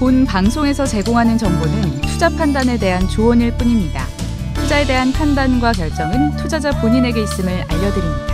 본 방송에서 제공하는 정보는 투자 판단에 대한 조언일 뿐입니다. 투자에 대한 판단과 결정은 투자자 본인에게 있음을 알려드립니다.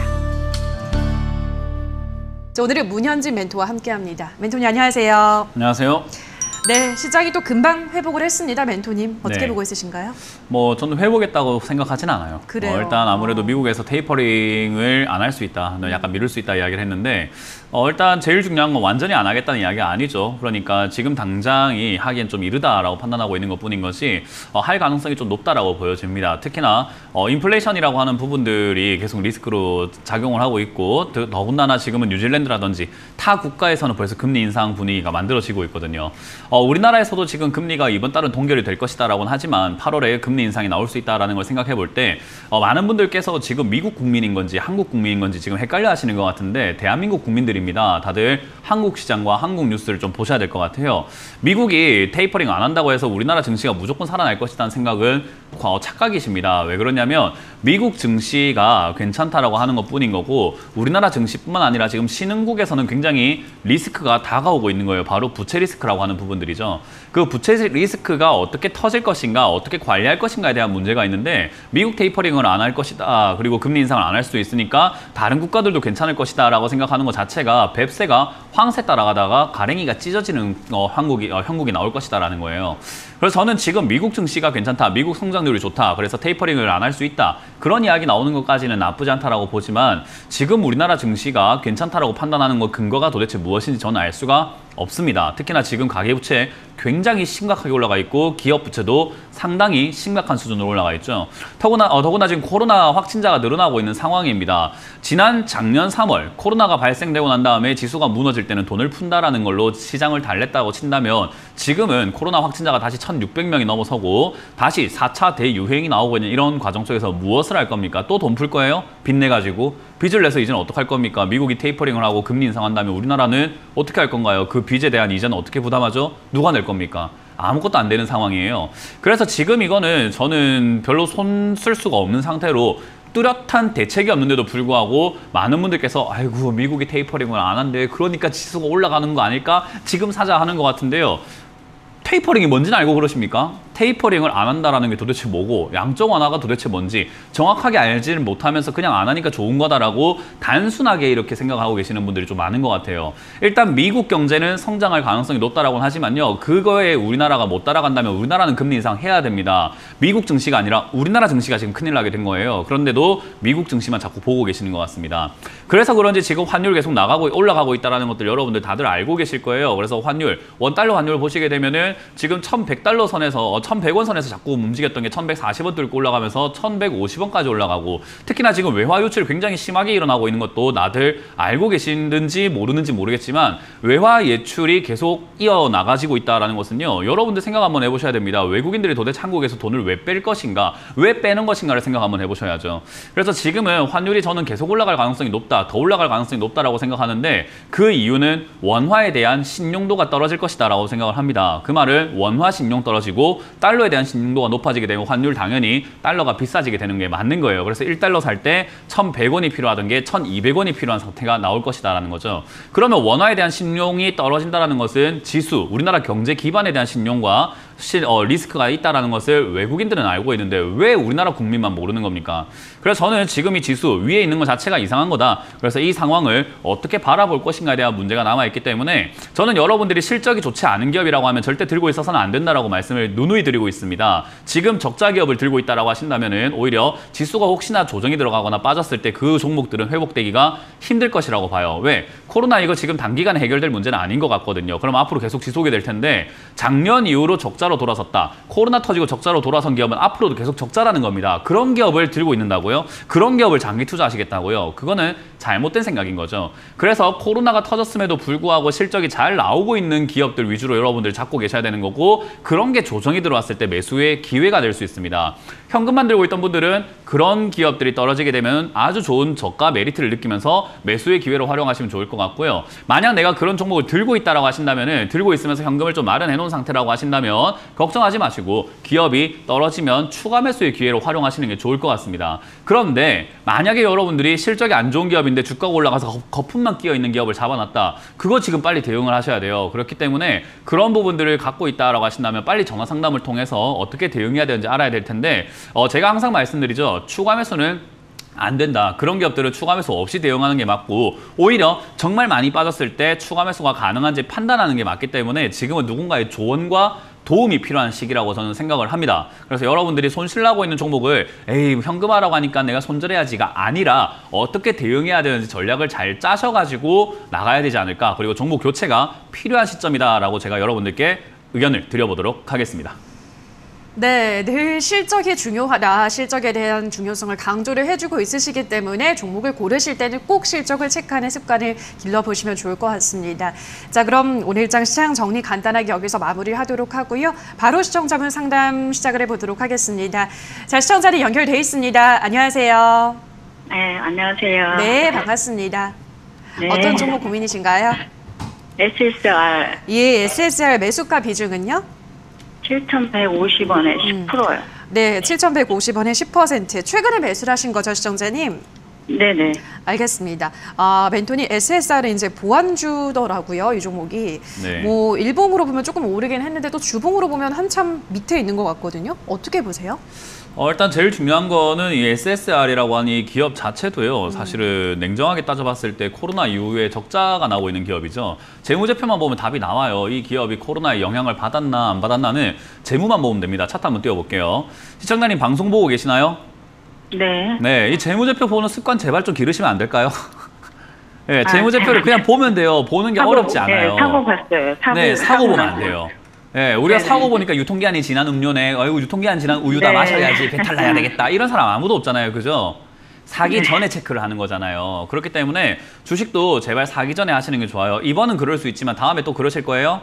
오늘은 문현진 멘토와 함께합니다. 멘토님 안녕하세요. 안녕하세요. 네, 시장이 또 금방 회복을 했습니다. 멘토님 어떻게 네. 보고 있으신가요? 저는 회복했다고 생각하진 않아요. 그래요? 일단 아무래도 미국에서 테이퍼링을 안 할 수 있다, 약간 미룰 수 있다 이야기를 했는데 일단 제일 중요한 건 완전히 안 하겠다는 이야기가 아니죠. 그러니까 지금 당장이 하기엔 좀 이르다라고 판단하고 있는 것뿐인 것이 할 가능성이 좀 높다라고 보여집니다. 특히나 인플레이션이라고 하는 부분들이 계속 리스크로 작용을 하고 있고 더군다나 지금은 뉴질랜드라든지 타 국가에서는 벌써 금리 인상 분위기가 만들어지고 있거든요. 우리나라에서도 지금 금리가 이번 달은 동결이 될 것이다라고는 하지만 8월에 금리 인상이 나올 수 있다라는 걸 생각해 볼 때 많은 분들께서 지금 미국 국민인 건지 한국 국민인 건지 지금 헷갈려 하시는 것 같은데 대한민국 국민들입니다. 다들 한국 시장과 한국 뉴스를 좀 보셔야 될 것 같아요. 미국이 테이퍼링 안 한다고 해서 우리나라 증시가 무조건 살아날 것이라는 생각은 착각이십니다. 왜 그러냐면 미국 증시가 괜찮다라고 하는 것뿐인 거고 우리나라 증시뿐만 아니라 지금 신흥국에서는 굉장히 리스크가 다가오고 있는 거예요. 바로 부채 리스크라고 하는 부분들이죠. 그 부채 리스크가 어떻게 터질 것인가, 어떻게 관리할 것인가에 대한 문제가 있는데 미국 테이퍼링을 안 할 것이다. 그리고 금리 인상을 안 할 수도 있으니까 다른 국가들도 괜찮을 것이다 라고 생각하는 것 자체가 뱁새가 황새 따라가다가 가랭이가 찢어지는 형국이 나올 것이다 라는 거예요. 그래서 저는 지금 미국 증시가 괜찮다, 미국 성장률이 좋다, 그래서 테이퍼링을 안 할 수 있다, 그런 이야기 나오는 것까지는 나쁘지 않다라고 보지만 지금 우리나라 증시가 괜찮다라고 판단하는 것 근거가 도대체 무엇인지 저는 알 수가 없습니다. 특히나 지금 가계부채 굉장히 심각하게 올라가 있고 기업 부채도 상당히 심각한 수준으로 올라가 있죠. 더구나 지금 코로나 확진자가 늘어나고 있는 상황입니다. 작년 3월 코로나가 발생되고 난 다음에 지수가 무너질 때는 돈을 푼다라는 걸로 시장을 달랬다고 친다면 지금은 코로나 확진자가 다시 1,600명이 넘어서고 다시 4차 대유행이 나오고 있는 이런 과정 속에서 무엇을 할 겁니까? 또 돈 풀 거예요? 빚 내가지고? 빚을 내서 이제는 어떡할 겁니까? 미국이 테이퍼링을 하고 금리 인상한다면 우리나라는 어떻게 할 건가요? 그 빚에 대한 이자는 어떻게 부담하죠? 누가 낼 겁니까? 아무것도 안 되는 상황이에요. 그래서 지금 이거는 저는 별로 손 쓸 수가 없는 상태로 뚜렷한 대책이 없는데도 불구하고 많은 분들께서 아이고 미국이 테이퍼링을 안 한대, 그러니까 지수가 올라가는 거 아닐까? 지금 사자 하는 것 같은데요. 테이퍼링이 뭔지는 알고 그러십니까? 테이퍼링을 안 한다라는 게 도대체 뭐고 양적 완화가 도대체 뭔지 정확하게 알지를 못하면서 그냥 안 하니까 좋은 거다라고 단순하게 이렇게 생각하고 계시는 분들이 좀 많은 것 같아요. 일단 미국 경제는 성장할 가능성이 높다라고는 하지만요. 그거에 우리나라가 못 따라간다면 우리나라는 금리 인상 해야 됩니다. 미국 증시가 아니라 우리나라 증시가 지금 큰일 나게 된 거예요. 그런데도 미국 증시만 자꾸 보고 계시는 것 같습니다. 그래서 그런지 지금 환율 계속 올라가고 있다는 것들 여러분들 다들 알고 계실 거예요. 그래서 환율, 원달러 환율 보시게 되면은 지금 1,100달러 선에서 1,100원 선에서 자꾸 움직였던 게 1,140원 뚫고 올라가면서 1,150원까지 올라가고 특히나 지금 외화 유출이 굉장히 심하게 일어나고 있는 것도 다들 알고 계시는지 모르는지 모르겠지만 외화 예출이 계속 이어나가지고 있다는 것은요. 여러분들 생각 한번 해보셔야 됩니다. 외국인들이 도대체 한국에서 돈을 왜 뺄 것인가, 왜 빼는 것인가를 생각 한번 해보셔야죠. 그래서 지금은 환율이 저는 계속 올라갈 가능성이 높다, 더 올라갈 가능성이 높다라고 생각하는데 그 이유는 원화에 대한 신용도가 떨어질 것이다라고 생각을 합니다. 그 말은 원화 신용 떨어지고 달러에 대한 신용도가 높아지게 되면 환율 당연히 달러가 비싸지게 되는 게 맞는 거예요. 그래서 1달러 살 때 1,100원이 필요하던 게 1,200원이 필요한 상태가 나올 것이다라는 거죠. 그러면 원화에 대한 신용이 떨어진다는 것은 지수, 우리나라 경제 기반에 대한 신용과 리스크가 있다는 것을 외국인들은 알고 있는데 왜 우리나라 국민만 모르는 겁니까? 그래서 저는 지금 이 지수 위에 있는 것 자체가 이상한 거다. 그래서 이 상황을 어떻게 바라볼 것인가에 대한 문제가 남아있기 때문에 저는 여러분들이 실적이 좋지 않은 기업이라고 하면 절대 들고 있어서는 안 된다라고 말씀을 누누이 드리고 있습니다. 지금 적자 기업을 들고 있다라고 하신다면은 오히려 지수가 혹시나 조정이 들어가거나 빠졌을 때 그 종목들은 회복되기가 힘들 것이라고 봐요. 왜? 코로나 이거 지금 단기간에 해결될 문제는 아닌 것 같거든요. 그럼 앞으로 계속 지속이 될 텐데 작년 이후로 적자로 돌아섰다. 코로나 터지고 적자로 돌아선 기업은 앞으로도 계속 적자라는 겁니다. 그런 기업을 들고 있는다고요? 그런 기업을 장기 투자하시겠다고요? 그거는 잘못된 생각인 거죠. 그래서 코로나가 터졌음에도 불구하고 실적이 잘 나오고 있는 기업들 위주로 여러분들 잡고 계셔야 되는 거고 그런 게 조정이 들어왔을 때 매수의 기회가 될 수 있습니다. 현금만 들고 있던 분들은 그런 기업들이 떨어지게 되면 아주 좋은 저가 메리트를 느끼면서 매수의 기회로 활용하시면 좋을 것 같고요. 만약 내가 그런 종목을 들고 있다라고 하신다면은 들고 있으면서 현금을 좀 마련해 놓은 상태라고 하신다면 걱정하지 마시고 기업이 떨어지면 추가 매수의 기회로 활용하시는 게 좋을 것 같습니다. 그런데 만약에 여러분들이 실적이 안 좋은 기업이 기업인데 주가가 올라가서 거품만 끼어 있는 기업을 잡아놨다. 그거 지금 빨리 대응을 하셔야 돼요. 그렇기 때문에 그런 부분들을 갖고 있다라고 하신다면 빨리 전화 상담을 통해서 어떻게 대응해야 되는지 알아야 될 텐데 제가 항상 말씀드리죠. 추가 매수는 안 된다. 그런 기업들은 추가 매수 없이 대응하는 게 맞고 오히려 정말 많이 빠졌을 때 추가 매수가 가능한지 판단하는 게 맞기 때문에 지금은 누군가의 조언과 도움이 필요한 시기라고 저는 생각을 합니다. 그래서 여러분들이 손실나고 있는 종목을 에이 현금화라고 하니까 내가 손절해야지가 아니라 어떻게 대응해야 되는지 전략을 잘 짜셔가지고 나가야 되지 않을까. 그리고 종목 교체가 필요한 시점이다라고 제가 여러분들께 의견을 드려보도록 하겠습니다. 네, 늘 실적이 중요하다. 실적에 대한 중요성을 강조를 해주고 있으시기 때문에 종목을 고르실 때는 꼭 실적을 체크하는 습관을 길러보시면 좋을 것 같습니다. 자, 그럼 오늘장 시장 정리 간단하게 여기서 마무리하도록 하고요. 바로 시청자분 상담 시작을 해보도록 하겠습니다. 자, 시청자님 연결돼 있습니다. 안녕하세요. 네, 안녕하세요. 네, 반갑습니다. 네. 어떤 종목 고민이신가요? SSR 예, SSR 매수가 비중은요? 7,150원에 10%요. 네, 7,150원에 10%. 최근에 매수를 하신 거죠, 시청자님? 네네. 알겠습니다. 멘토니 SSR은 이제 보완주더라고요, 이 종목이. 네. 뭐 일봉으로 보면 조금 오르긴 했는데 또 주봉으로 보면 한참 밑에 있는 것 같거든요. 어떻게 보세요? 일단 제일 중요한 거는 이 SSR이라고 하는 이 기업 자체도요. 사실은 냉정하게 따져봤을 때 코로나 이후에 적자가 나오고 있는 기업이죠. 재무제표만 보면 답이 나와요. 이 기업이 코로나에 영향을 받았나 안 받았나는 재무만 보면 됩니다. 차트 한번 띄워볼게요. 시청자님 방송 보고 계시나요? 네. 네, 이 재무제표 보는 습관 제발 좀 기르시면 안 될까요? 네, 재무제표를 그냥 보면 돼요. 보는 게 어렵지 않아요. 네, 사고 봤어요. 네, 사고 보면 안 돼요. 네, 우리가 사고 보니까 유통기한이 지난 음료네. 유통기한 지난 우유다 마셔야지. 배탈 나야 되겠다. 이런 사람 아무도 없잖아요. 그죠? 사기 전에 체크를 하는 거잖아요. 그렇기 때문에 주식도 제발 사기 전에 하시는 게 좋아요. 이번은 그럴 수 있지만 다음에 또 그러실 거예요?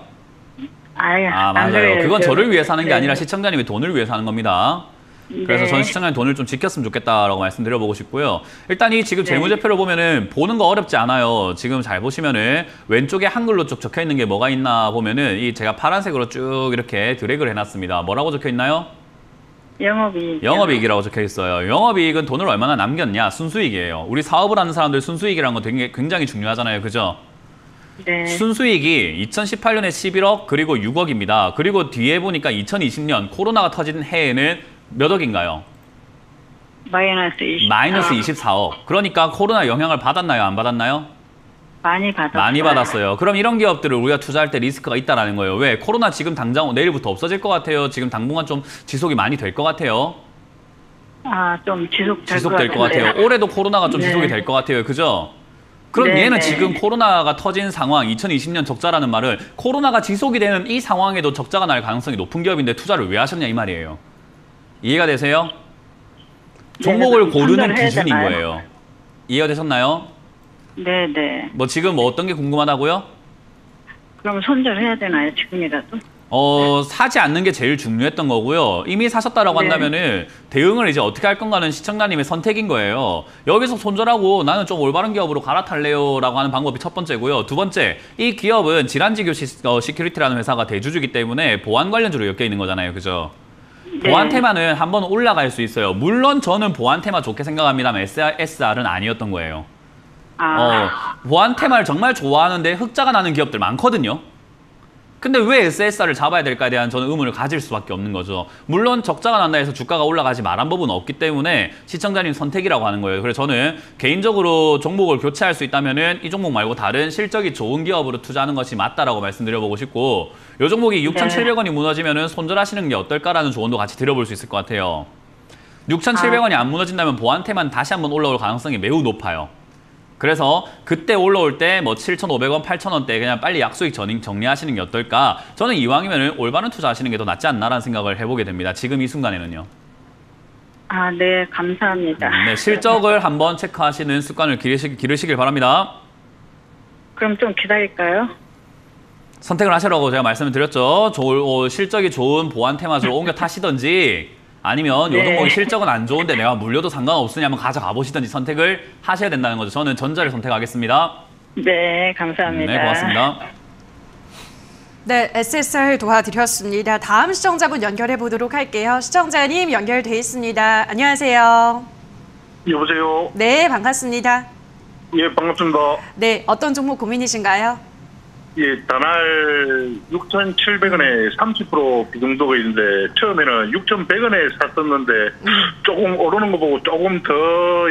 맞아요. 그건 저를 위해서 하는 게 아니라 시청자님의 돈을 위해서 하는 겁니다. 그래서 저는 시청자님 돈을 좀 지켰으면 좋겠다라고 말씀드려보고 싶고요. 일단 이 지금 재무제표를 보면은 보는 거 어렵지 않아요. 지금 잘 보시면은 왼쪽에 한글로 쭉 적혀 있는 게 뭐가 있나 보면은 이 제가 파란색으로 쭉 이렇게 드래그를 해놨습니다. 뭐라고 적혀 있나요? 영업이익. 영업이익이라고 적혀 있어요. 영업이익은 돈을 얼마나 남겼냐? 순수이익이에요. 우리 사업을 하는 사람들 순수이익이라는 거 굉장히 중요하잖아요. 그죠? 네. 순수익이 2018년에 11억 그리고 6억입니다. 그리고 뒤에 보니까 2020년 코로나가 터진 해에는 몇 억인가요? 마이너스 24억. 그러니까 코로나 영향을 받았나요? 안 받았나요? 많이 받았어요. 많이 받았어요. 그럼 이런 기업들을 우리가 투자할 때 리스크가 있다는 거예요. 왜? 코로나 지금 당장 내일부터 없어질 것 같아요. 지금 당분간 좀 지속이 많이 될 것 같아요. 좀 지속될 것 같아요. 올해도 코로나가 좀 지속이 될 것 같아요. 그죠? 그럼 얘는 지금 코로나가 터진 상황, 2020년 적자라는 말은 코로나가 지속이 되는 이 상황에도 적자가 날 가능성이 높은 기업인데 투자를 왜 하셨냐 이 말이에요. 이해가 되세요? 종목을 고르는 기준인 거예요. 이해가 되셨나요? 네네. 뭐 지금 뭐 어떤 게 궁금하다고요? 그럼 손절해야 되나요? 지금이라도? 사지 않는 게 제일 중요했던 거고요. 이미 사셨다라고 한다면은 대응을 이제 어떻게 할 건가는 시청자님의 선택인 거예요. 여기서 손절하고 나는 좀 올바른 기업으로 갈아탈래요 라고 하는 방법이 첫 번째고요. 두 번째, 이 기업은 질환지교 시큐리티라는 회사가 대주주기 때문에 보안 관련주로 엮여 있는 거잖아요. 그죠? 보안 테마는 한번 올라갈 수 있어요. 물론 저는 보안 테마 좋게 생각합니다만 SR은 아니었던 거예요. 보안 테마를 정말 좋아하는데 흑자가 나는 기업들 많거든요. 근데 왜 SSR을 잡아야 될까에 대한 저는 의문을 가질 수밖에 없는 거죠. 물론 적자가 난다 해서 주가가 올라가지 말한 법은 없기 때문에 시청자님 선택이라고 하는 거예요. 그래서 저는 개인적으로 종목을 교체할 수 있다면은 이 종목 말고 다른 실적이 좋은 기업으로 투자하는 것이 맞다라고 말씀드려보고 싶고, 이 종목이 6,700원이 무너지면은 손절하시는 게 어떨까라는 조언도 같이 드려볼 수 있을 것 같아요. 6,700원이 안 무너진다면 보안테만 다시 한번 올라올 가능성이 매우 높아요. 그래서 그때 올라올 때 뭐 7,500원, 8,000원대 그냥 빨리 약수익 정리하시는 게 어떨까? 저는 이왕이면 올바른 투자하시는 게 더 낫지 않나라는 생각을 해보게 됩니다. 지금 이 순간에는요. 네, 감사합니다. 네, 실적을 한번 체크하시는 습관을 기르시길 바랍니다. 그럼 좀 기다릴까요? 선택을 하시라고 제가 말씀을 드렸죠. 실적이 좋은 보안 테마주로 옮겨 타시던지 아니면 요 종목이 실적은 안 좋은데 내가 물려도 상관없으냐 한번 가져가 보시든지 선택을 하셔야 된다는 거죠. 저는 전자를 선택하겠습니다. 네, 감사합니다. 네, 고맙습니다. 네, SSR 도와드렸습니다. 다음 시청자분 연결해 보도록 할게요. 시청자님 연결돼 있습니다. 안녕하세요. 여보세요. 네, 반갑습니다. 예, 반갑습니다. 네, 어떤 종목 고민이신가요? 예, 단알 6,700원에 30% 비중도가 있는데 처음에는 6,100원에 샀었는데 조금 오르는 거 보고 조금 더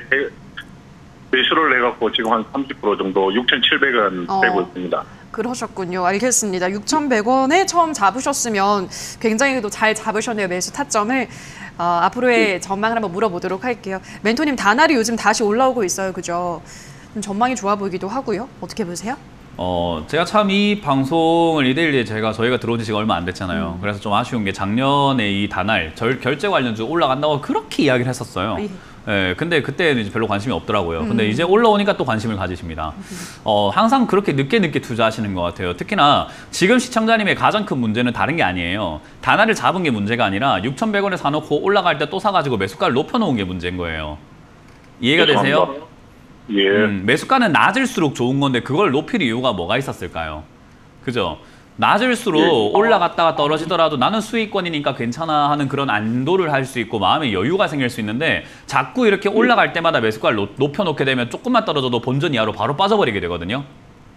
매수를 해갖고 지금 한 30% 정도 6,700원 되고 있습니다. 그러셨군요. 알겠습니다. 6,100원에 처음 잡으셨으면 굉장히 또 잘 잡으셨네요. 매수 타점을. 앞으로의 전망을 한번 물어보도록 할게요. 멘토님, 다날이 요즘 다시 올라오고 있어요. 그죠? 좀 전망이 좋아 보이기도 하고요. 어떻게 보세요? 제가 참 이 방송을 이데일리에 저희가 들어온 지 지금 얼마 안 됐잖아요. 그래서 좀 아쉬운 게 작년에 이 다날 결제 관련주 올라간다고 그렇게 이야기를 했었어요. 예, 근데 그때는 이제 별로 관심이 없더라고요. 근데 이제 올라오니까 또 관심을 가지십니다. 항상 그렇게 늦게 투자하시는 것 같아요. 특히나 지금 시청자님의 가장 큰 문제는 다른 게 아니에요. 다날을 잡은 게 문제가 아니라 6,100원에 사놓고 올라갈 때 또 사가지고 매수가를 높여놓은 게 문제인 거예요. 이해가 되세요? 예. 매수가는 낮을수록 좋은 건데 그걸 높일 이유가 뭐가 있었을까요? 그죠? 낮을수록 올라갔다가 떨어지더라도 나는 수익권이니까 괜찮아 하는 그런 안도를 할 수 있고 마음의 여유가 생길 수 있는데 자꾸 이렇게 올라갈 때마다 매수가를 높여놓게 되면 조금만 떨어져도 본전 이하로 바로 빠져버리게 되거든요.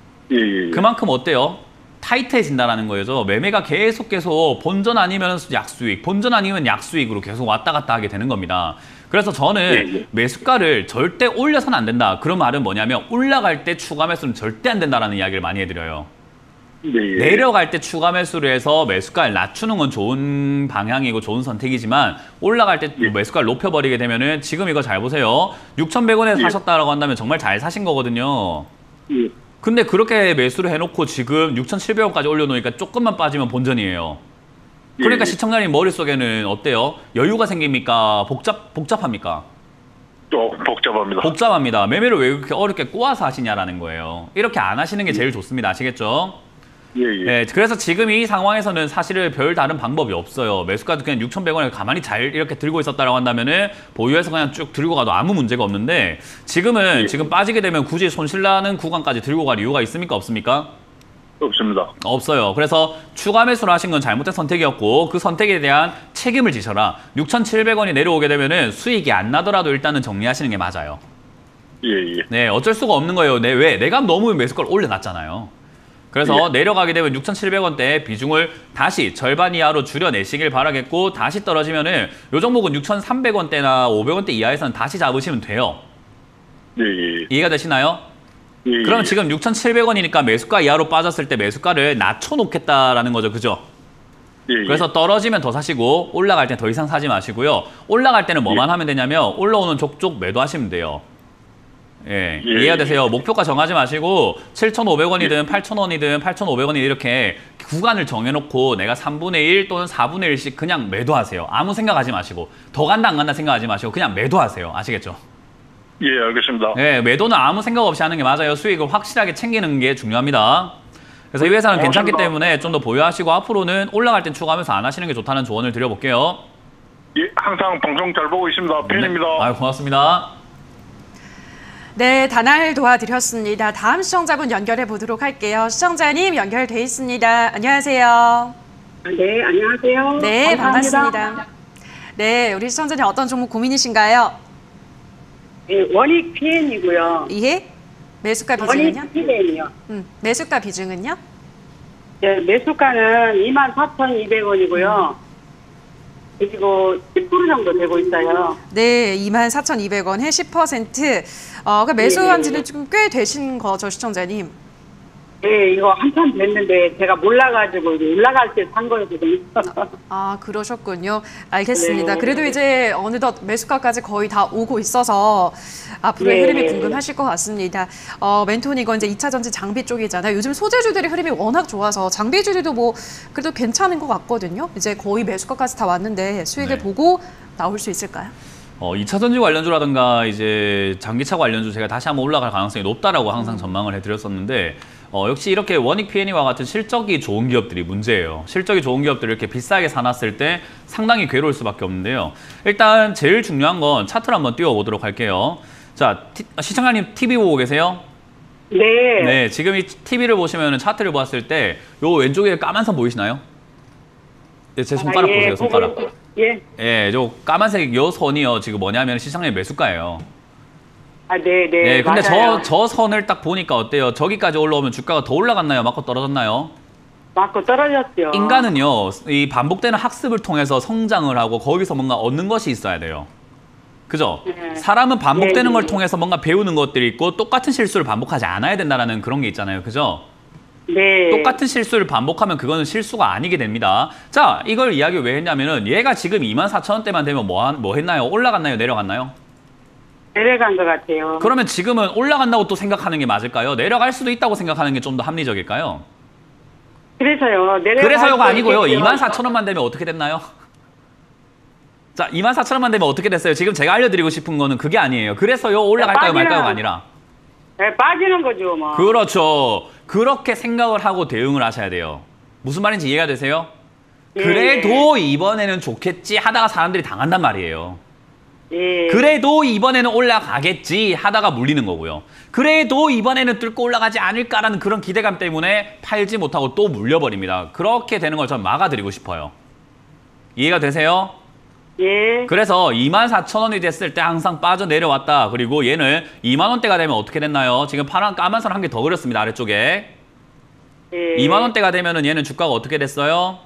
그만큼 어때요? 타이트해진다는 거죠. 매매가 계속 본전 아니면 약수익, 본전 아니면 약수익으로 계속 왔다 갔다 하게 되는 겁니다. 그래서 저는 매수가를 절대 올려서는 안 된다. 그런 말은 뭐냐면 올라갈 때 추가 매수는 절대 안 된다라는 이야기를 많이 해드려요. 내려갈 때 추가 매수를 해서 매수가를 낮추는 건 좋은 방향이고 좋은 선택이지만 올라갈 때 매수가를 높여버리게 되면은 지금 이거 잘 보세요. 6,100원에 사셨다라고 한다면 정말 잘 사신 거거든요. 근데 그렇게 매수를 해놓고 지금 6,700원까지 올려놓으니까 조금만 빠지면 본전이에요. 그러니까 시청자님 머릿속에는 어때요? 여유가 생깁니까? 복잡합니까? 복잡합니다. 복잡합니다. 매매를 왜 그렇게 어렵게 꼬아서 하시냐라는 거예요. 이렇게 안 하시는 게 제일 좋습니다. 아시겠죠? 네, 그래서 지금 이 상황에서는 사실은 별 다른 방법이 없어요. 매수가도 그냥 6,100원에 가만히 잘 이렇게 들고 있었다라고 한다면은 보유해서 그냥 쭉 들고 가도 아무 문제가 없는데 지금은 지금 빠지게 되면 굳이 손실나는 구간까지 들고 갈 이유가 있습니까? 없습니까? 없습니다. 없어요. 그래서 추가 매수를 하신 건 잘못된 선택이었고 그 선택에 대한 책임을 지셔라. 6,700원이 내려오게 되면은 수익이 안 나더라도 일단은 정리하시는 게 맞아요. 네, 어쩔 수가 없는 거예요. 왜? 내가 너무 매수가를 올려놨잖아요. 그래서 내려가게 되면 6,700원대 비중을 다시 절반 이하로 줄여내시길 바라겠고 다시 떨어지면은 요 종목은 6,300원대나 500원대 이하에서는 다시 잡으시면 돼요. 이해가 되시나요? 그럼 지금 6,700원이니까 매수가 이하로 빠졌을 때 매수가를 낮춰놓겠다라는 거죠. 그죠? 그래서 떨어지면 더 사시고 올라갈 때 더 이상 사지 마시고요. 올라갈 때는 뭐만 하면 되냐면 올라오는 족족 매도하시면 돼요. 이해가 되세요? 목표가 정하지 마시고 7,500원이든 8,000원이든 8,500원이든 이렇게 구간을 정해놓고 내가 3분의 1 또는 4분의 1씩 그냥 매도하세요. 아무 생각하지 마시고 더 간다 안 간다 생각하지 마시고 그냥 매도하세요. 아시겠죠? 알겠습니다. 네, 매도는 아무 생각 없이 하는 게 맞아요. 수익을 확실하게 챙기는 게 중요합니다. 그래서 이 회사는 괜찮기 때문에 좀 더 보유하시고 앞으로는 올라갈 땐 추가하면서 안 하시는 게 좋다는 조언을 드려볼게요. 항상 방송 잘 보고 있습니다. 팬입니다. 고맙습니다. 네, 다날 도와드렸습니다. 다음 시청자분 연결해 보도록 할게요. 시청자님 연결돼 있습니다. 안녕하세요. 네, 안녕하세요. 네, 감사합니다. 반갑습니다. 네, 우리 시청자님 어떤 종목 고민이신가요? 네, 원익 PN이고요. 매수가 비중은요? 원익 PN이요. 매수가 비중은요? 네, 매수가는 24,200원이고요. 그리고 10% 정도 되고 있어요. 네, 24,200원에 10%. 그 매수한 지는 좀 꽤 되신 거죠, 시청자님? 네, 이거 한참 됐는데 제가 몰라가지고 올라갈 때 산 거거든요. 그러셨군요. 알겠습니다. 네. 그래도 이제 어느덧 매수가까지 거의 다 오고 있어서 앞으로의 흐름이 궁금하실 것 같습니다. 멘토는 이건 이제 2차 전지 장비 쪽이잖아요. 요즘 소재주들의 흐름이 워낙 좋아서 장비주들도 뭐 그래도 괜찮은 것 같거든요. 이제 거의 매수가까지 다 왔는데 수익을 보고 나올 수 있을까요? 2차 전지 관련주라든가 이제 장기차 관련주 제가 다시 한번 올라갈 가능성이 높다라고 항상 전망을 해드렸었는데 역시 이렇게 원익 P&E와 같은 실적이 좋은 기업들이 문제예요. 실적이 좋은 기업들을 이렇게 비싸게 사놨을 때 상당히 괴로울 수밖에 없는데요. 일단 제일 중요한 건 차트를 한번 띄워보도록 할게요. 자, 시청자님 TV 보고 계세요? 네. 네, 지금 이 TV를 보시면 차트를 봤을 때 요 왼쪽에 까만 선 보이시나요? 네, 제 손가락 보세요, 손가락. 저 까만색 요 선이요. 지금 뭐냐면 시장의 매수가예요. 네. 네, 근데 맞아요. 저 선을 딱 보니까 어때요? 저기까지 올라오면 주가가 더 올라갔나요? 맞고 떨어졌나요? 맞고 떨어졌죠. 인간은요, 이 반복되는 학습을 통해서 성장을 하고 거기서 뭔가 얻는 것이 있어야 돼요. 그죠? 네. 사람은 반복되는 네, 걸 네. 통해서 뭔가 배우는 것들이 있고 똑같은 실수를 반복하지 않아야 된다는 그런 게 있잖아요. 그죠? 네. 똑같은 실수를 반복하면 그거는 실수가 아니게 됩니다. 자, 이걸 이야기 왜 했냐면은 얘가 지금 24,000원대만 되면 뭐 했나요? 올라갔나요? 내려갔나요? 내려간 것 같아요. 그러면 지금은 올라간다고 또 생각하는 게 맞을까요? 내려갈 수도 있다고 생각하는 게 좀 더 합리적일까요? 그래서요. 그래서요가 아니고요. 있겠죠. 24,000원만 되면 어떻게 됐나요? 자, 24,000원만 되면 어떻게 됐어요? 지금 제가 알려드리고 싶은 거는 그게 아니에요. 그래서요 올라갈까요 말까요가 아니라. 네, 빠지는 거죠, 뭐. 그렇죠. 그렇게 생각을 하고 대응을 하셔야 돼요. 무슨 말인지 이해가 되세요? 예, 그래도 이번에는 좋겠지 하다가 사람들이 당한단 말이에요. 예. 그래도 이번에는 올라가겠지 하다가 물리는 거고요. 그래도 이번에는 뚫고 올라가지 않을까라는 그런 기대감 때문에 팔지 못하고 또 물려버립니다. 그렇게 되는 걸 전 막아드리고 싶어요. 이해가 되세요? 예. 그래서 24,000원이 됐을 때 항상 빠져내려왔다. 그리고 얘는 2만원대가 되면 어떻게 됐나요? 지금 파란 까만 선 한 개 더 그렸습니다. 아래쪽에. 예. 2만원대가 되면은 얘는 주가가 어떻게 됐어요?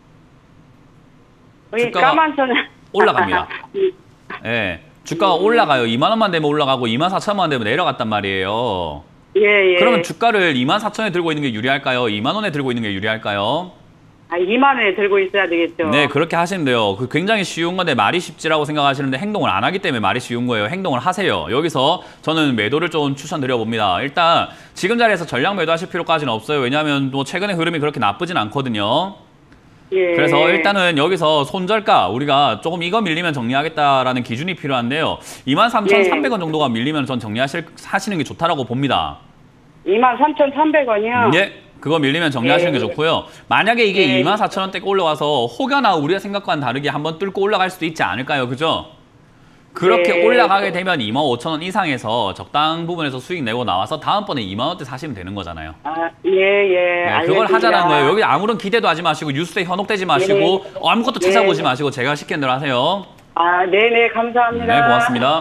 주가가 까만 선은 올라갑니다. 예, 주가가 올라가요. 2만 원만 되면 올라가고 24,000원 되면 내려갔단 말이에요. 예. 그러면 주가를 24,000원에 들고 있는 게 유리할까요? 2만 원에 들고 있는 게 유리할까요? 2만 원에 들고 있어야 되겠죠. 네, 그렇게 하시면 돼요. 그 굉장히 쉬운 건데 말이 쉽지라고 생각하시는데 행동을 안 하기 때문에 말이 쉬운 거예요. 행동을 하세요. 여기서 저는 매도를 좀 추천드려 봅니다. 일단 지금 자리에서 전량 매도하실 필요까지는 없어요. 왜냐하면 뭐 최근의 흐름이 그렇게 나쁘진 않거든요. 예. 그래서 일단은 여기서 손절가 우리가 조금 이거 밀리면 정리하겠다라는 기준이 필요한데요. 23,300원 정도가 밀리면 전 하시는 게 좋다라고 봅니다. 23,300원이요? 예, 그거 밀리면 정리하시는 게 좋고요. 만약에 이게 24,000원대가 올라와서 혹여나 우리의 생각과는 다르게 한번 뚫고 올라갈 수도 있지 않을까요? 그죠? 그렇게 네. 올라가게 되면 25,000원 이상에서 적당 부분에서 수익 내고 나와서 다음번에 2만 원대 사시면 되는 거잖아요. 예. 네, 그걸 알겠습니다. 하자는 거예요. 여기 아무런 기대도 하지 마시고 뉴스에 현혹되지 마시고 아무것도 찾아보지 마시고 제가 시키는 대로 하세요. 네네, 감사합니다. 네, 고맙습니다.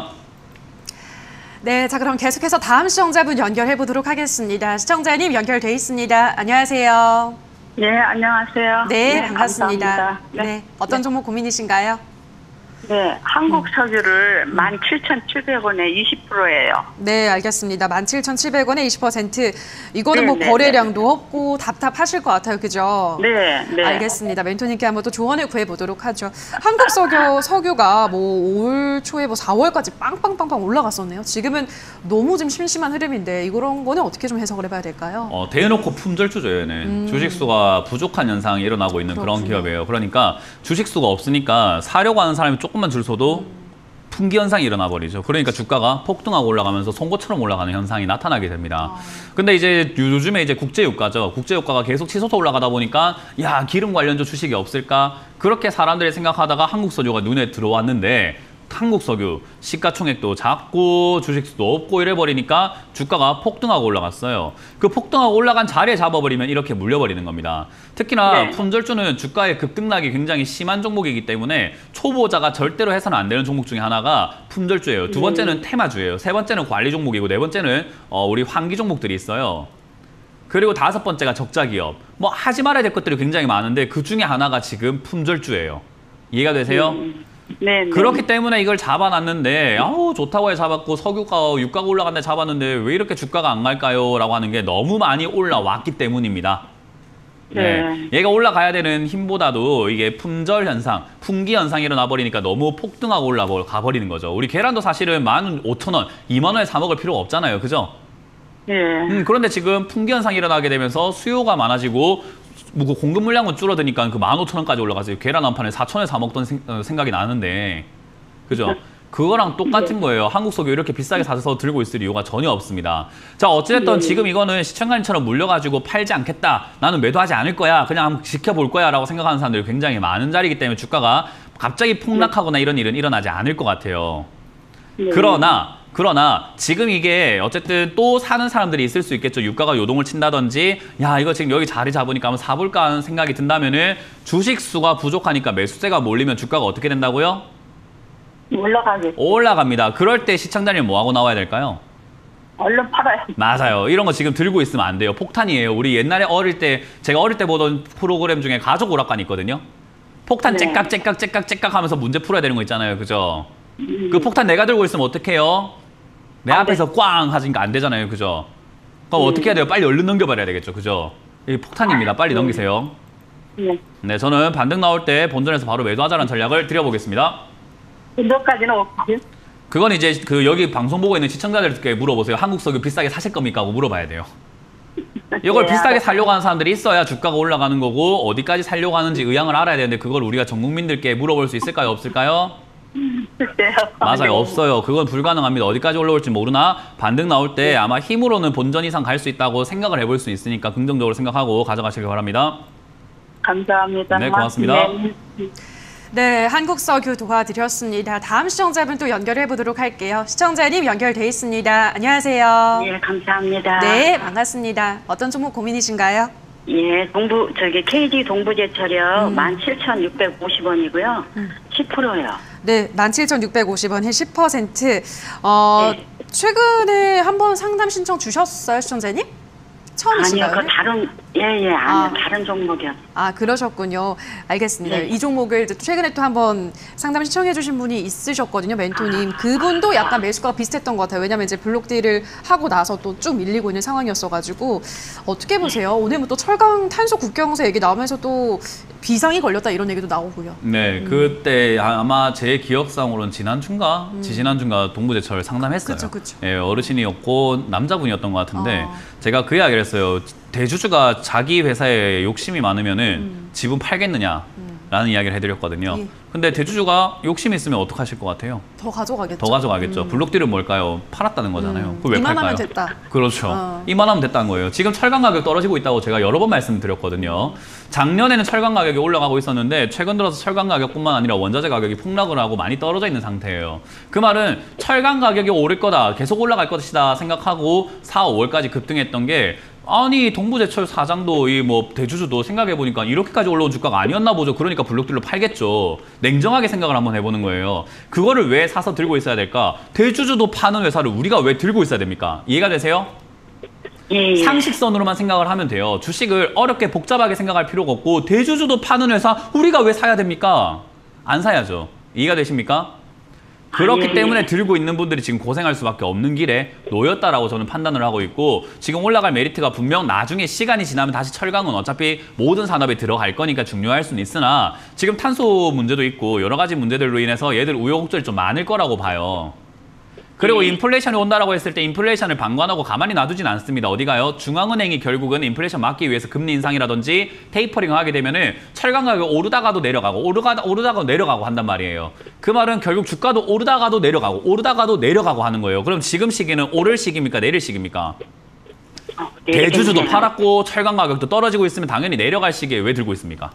네, 자 그럼 계속해서 다음 시청자분 연결해 보도록 하겠습니다. 시청자님 연결돼 있습니다. 안녕하세요. 네, 안녕하세요. 네, 반갑습니다. 감사합니다. 네, 어떤 종목 고민이신가요? 네, 한국 석유를 17,700원에 20%예요. 네, 알겠습니다. 17,700원에 20%. 이거는 네, 뭐 네, 거래량도 없고 답답하실 것 같아요. 그죠? 네, 네. 알겠습니다. 멘토님께 한번 또 조언을 구해보도록 하죠. 한국 석유가 뭐 올 초에 뭐 4월까지 빵빵빵빵 올라갔었네요. 지금은 너무 좀 심심한 흐름인데 이런 거는 어떻게 좀 해석을 해봐야 될까요? 대놓고 품절주죠, 얘는. 주식수가 부족한 현상이 일어나고 있는 그런 그렇군요. 기업이에요. 그러니까 주식수가 없으니까 사려고 하는 사람이 조금만 줄 서도 품귀 현상이 일어나 버리죠. 그러니까 주가가 폭등하고 올라가면서 송곳처럼 올라가는 현상이 나타나게 됩니다. 근데 이제 요즘에 이제 국제유가죠. 국제유가가 계속 치솟아 올라가다 보니까 야, 기름 관련주 주식이 없을까? 그렇게 사람들이 생각하다가 한국석유가 눈에 들어왔는데 한국석유 시가총액도 작고 주식수도 없고 이래버리니까 주가가 폭등하고 올라갔어요. 그 폭등하고 올라간 자리에 잡아버리면 이렇게 물려버리는 겁니다. 특히나 네. 품절주는 주가의 급등락이 굉장히 심한 종목이기 때문에 초보자가 절대로 해서는 안 되는 종목 중에 하나가 품절주예요. 두 번째는 테마주예요. 세 번째는 관리 종목이고 네 번째는 우리 환기 종목들이 있어요. 그리고 다섯 번째가 적자기업. 뭐 하지 말아야 될 것들이 굉장히 많은데 그 중에 하나가 지금 품절주예요. 이해가 되세요? 네, 네. 그렇기 때문에 이걸 잡아놨는데 아우 좋다고 해 잡았고 석유가 유가가 올라간데 잡았는데 왜 이렇게 주가가 안 갈까요? 라고 하는 게 너무 많이 올라왔기 때문입니다. 네. 얘가 올라가야 되는 힘보다도 이게 품절 현상, 품귀 현상이 일어나 버리니까 너무 폭등하고 올라가 버리는 거죠. 우리 계란도 사실은 15,000원, 2만 원에 사 먹을 필요가 없잖아요. 그죠? 네. 그런데 지금 품귀 현상이 일어나게 되면서 수요가 많아지고 뭐 공급 물량은 줄어드니까 그 15,000원까지 올라가서 계란 한 판에 4,000원에 사 먹던 생각이 나는데 그죠? 그거랑 똑같은 거예요. 한국석유 이렇게 비싸게 사서 들고 있을 이유가 전혀 없습니다. 자, 어찌됐든 지금 이거는 시청자님처럼 물려가지고 팔지 않겠다. 나는 매도하지 않을 거야. 그냥 한번 지켜볼 거야. 라고 생각하는 사람들이 굉장히 많은 자리이기 때문에 주가가 갑자기 폭락하거나 이런 일은 일어나지 않을 것 같아요. 그러나 지금 이게 어쨌든 또 사는 사람들이 있을 수 있겠죠. 유가가 요동을 친다든지 야 이거 지금 여기 자리 잡으니까 한번 사볼까 하는 생각이 든다면은 주식 수가 부족하니까 매수세가 몰리면 주가가 어떻게 된다고요? 올라가겠죠. 올라갑니다. 그럴 때 시청자님 뭐 하고 나와야 될까요? 얼른 팔아요. 맞아요. 이런 거 지금 들고 있으면 안 돼요. 폭탄이에요. 우리 옛날에 제가 어릴 때 보던 프로그램 중에 가족 오락관 있거든요. 폭탄 네. 째깍 하면서 문제 풀어야 되는 거 있잖아요. 그죠? 그 폭탄 내가 들고 있으면 어떡해요? 내 앞에서 꽝 하니까 안 되잖아요. 그죠? 그럼 어떻게 해야 돼요? 빨리 얼른 넘겨버려야 되겠죠. 그죠? 이 폭탄입니다. 빨리 넘기세요. 네. 네, 저는 반등 나올 때 본전에서 바로 매도하자는 전략을 드려보겠습니다. 몇까지는 없어요? 그건 이제 여기 방송 보고 있는 시청자들께 물어보세요. 한국석유 비싸게 사실 겁니까? 하고 물어봐야 돼요. 이걸 네, 비싸게 살려고 하는 사람들이 있어야 주가가 올라가는 거고 어디까지 살려고 하는지 의향을 알아야 되는데 그걸 우리가 전 국민들께 물어볼 수 있을까요? 없을까요? 글쎄요. 맞아요. 네. 없어요. 그건 불가능합니다. 어디까지 올라올지 모르나 반등 나올 때 아마 힘으로는 본전 이상 갈 수 있다고 생각을 해볼 수 있으니까 긍정적으로 생각하고 가져가시길 바랍니다. 감사합니다. 네, 고맙습니다. 네, 한국석유 도와드렸습니다. 다음 시청자분 또 연결해 보도록 할게요. 시청자님 연결돼 있습니다. 안녕하세요. 예, 감사합니다. 네, 반갑습니다. 어떤 종목 고민이신가요? 예, KD 동부제철이요. 17,650원이고요. 10%요. 네, 17,650원에 10%. 네. 최근에 한번 상담 신청 주셨어요, 시청자님? 처음이신가요? 아니요, 아니요. 다른 종목이요. 아, 그러셨군요. 알겠습니다. 네. 이 종목을 최근에 또 한번 상담 신청해 주신 분이 있으셨거든요, 멘토님. 그분도 약간 매수가 비슷했던 것 같아요. 왜냐면 이제 블록딜을 하고 나서 또 쭉 밀리고 있는 상황이었어가지고 어떻게 보세요? 오늘 뭐 또 철강 탄소 국경세 얘기 나오면서 또 비상이 걸렸다 이런 얘기도 나오고요. 네, 그때 아마 제 기억상으로는 지난주인가 지지난주인가 동부제철 상담했어요. 그쵸. 예, 어르신이었고 남자분이었던 것 같은데 제가 그 이야기를 했어요. 대주주가 자기 회사에 욕심이 많으면은 지분 팔겠느냐라는 이야기를 해드렸거든요. 예. 근데 대주주가 욕심이 있으면 어떡하실 것 같아요? 더 가져가겠죠. 더 가져가겠죠. 블록딜은 뭘까요? 팔았다는 거잖아요. 그걸 왜 이만하면 팔까요? 됐다. 그렇죠. 이만하면 됐다는 거예요. 지금 철강 가격 떨어지고 있다고 제가 여러 번 말씀드렸거든요. 작년에는 철강 가격이 올라가고 있었는데 최근 들어서 철강 가격뿐만 아니라 원자재 가격이 폭락을 하고 많이 떨어져 있는 상태예요. 그 말은 철강 가격이 오를 거다, 계속 올라갈 것이다 생각하고 4, 5월까지 급등했던 게 아니 동부제철 사장도 이 뭐 대주주도 생각해 보니까 이렇게까지 올라온 주가가 아니었나 보죠. 그러니까 블록딜로 팔겠죠. 냉정하게 생각을 한번 해보는 거예요. 그거를 왜 사서 들고 있어야 될까? 대주주도 파는 회사를 우리가 왜 들고 있어야 됩니까? 이해가 되세요? 예. 상식선으로만 생각을 하면 돼요. 주식을 어렵게 복잡하게 생각할 필요가 없고 대주주도 파는 회사 우리가 왜 사야 됩니까? 안 사야죠. 이해가 되십니까? 그렇기 때문에 들고 있는 분들이 지금 고생할 수밖에 없는 길에 놓였다라고 저는 판단을 하고 있고 지금 올라갈 메리트가 분명 나중에 시간이 지나면 다시 철강은 어차피 모든 산업에 들어갈 거니까 중요할 수는 있으나 지금 탄소 문제도 있고 여러 가지 문제들로 인해서 얘들 우여곡절이 좀 많을 거라고 봐요. 그리고 인플레이션이 온다라고 했을 때 인플레이션을 방관하고 가만히 놔두진 않습니다. 어디 가요? 중앙은행이 결국은 인플레이션 막기 위해서 금리 인상이라든지 테이퍼링을 하게 되면은 철강 가격 오르다가도 내려가고 오르다가도 내려가고 한단 말이에요. 그 말은 결국 주가도 오르다가도 내려가고 하는 거예요. 그럼 지금 시기는 오를 시기입니까? 내릴 시기입니까? 대주주도 팔았고 철강 가격도 떨어지고 있으면 당연히 내려갈 시기에 왜 들고 있습니까?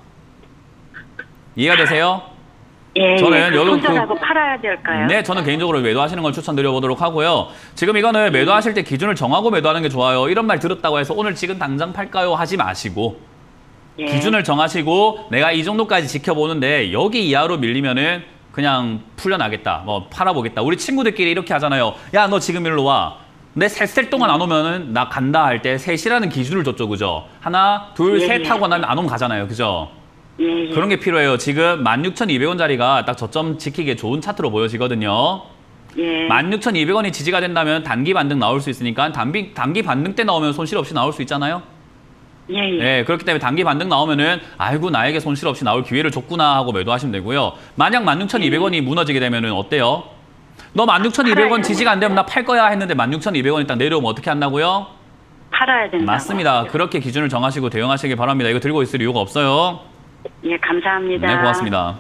이해가 되세요? 예, 저는 여기 손절하고 팔아야 될까요? 네, 저는 개인적으로 매도하시는 걸 추천드려보도록 하고요. 지금 이거는 매도하실 때 기준을 정하고 매도하는 게 좋아요. 이런 말 들었다고 해서 오늘 지금 당장 팔까요? 하지 마시고 예. 기준을 정하시고 내가 이 정도까지 지켜보는데 여기 이하로 밀리면은 그냥 풀려나겠다. 뭐 팔아보겠다. 우리 친구들끼리 이렇게 하잖아요. 야, 너 지금 일로 와. 내 셋 동안 안 오면은 나 간다 할 때 셋이라는 기준을 줬죠. 그죠? 하나, 둘, 예, 셋 예. 하고 나면 안 오면 가잖아요. 그죠? 예. 그런 게 필요해요. 지금 16,200원짜리가 딱 저점 지키기에 좋은 차트로 보여지거든요. 예. 16,200원이 지지가 된다면 단기 반등 나올 수 있으니까 단기 반등 때 나오면 손실 없이 나올 수 있잖아요. 예. 네, 그렇기 때문에 단기 반등 나오면은 아이고 나에게 손실 없이 나올 기회를 줬구나 하고 매도하시면 되고요. 만약 16,200원이 무너지게 되면은 어때요? 너 16,200원 지지가 안 되면 나 팔 거야 했는데 16,200원이 딱 내려오면 어떻게 한다고요? 팔아야 된다. 맞습니다. 그렇게 기준을 정하시고 대응하시기 바랍니다. 이거 들고 있을 이유가 없어요. 예, 감사합니다. 네, 고맙습니다.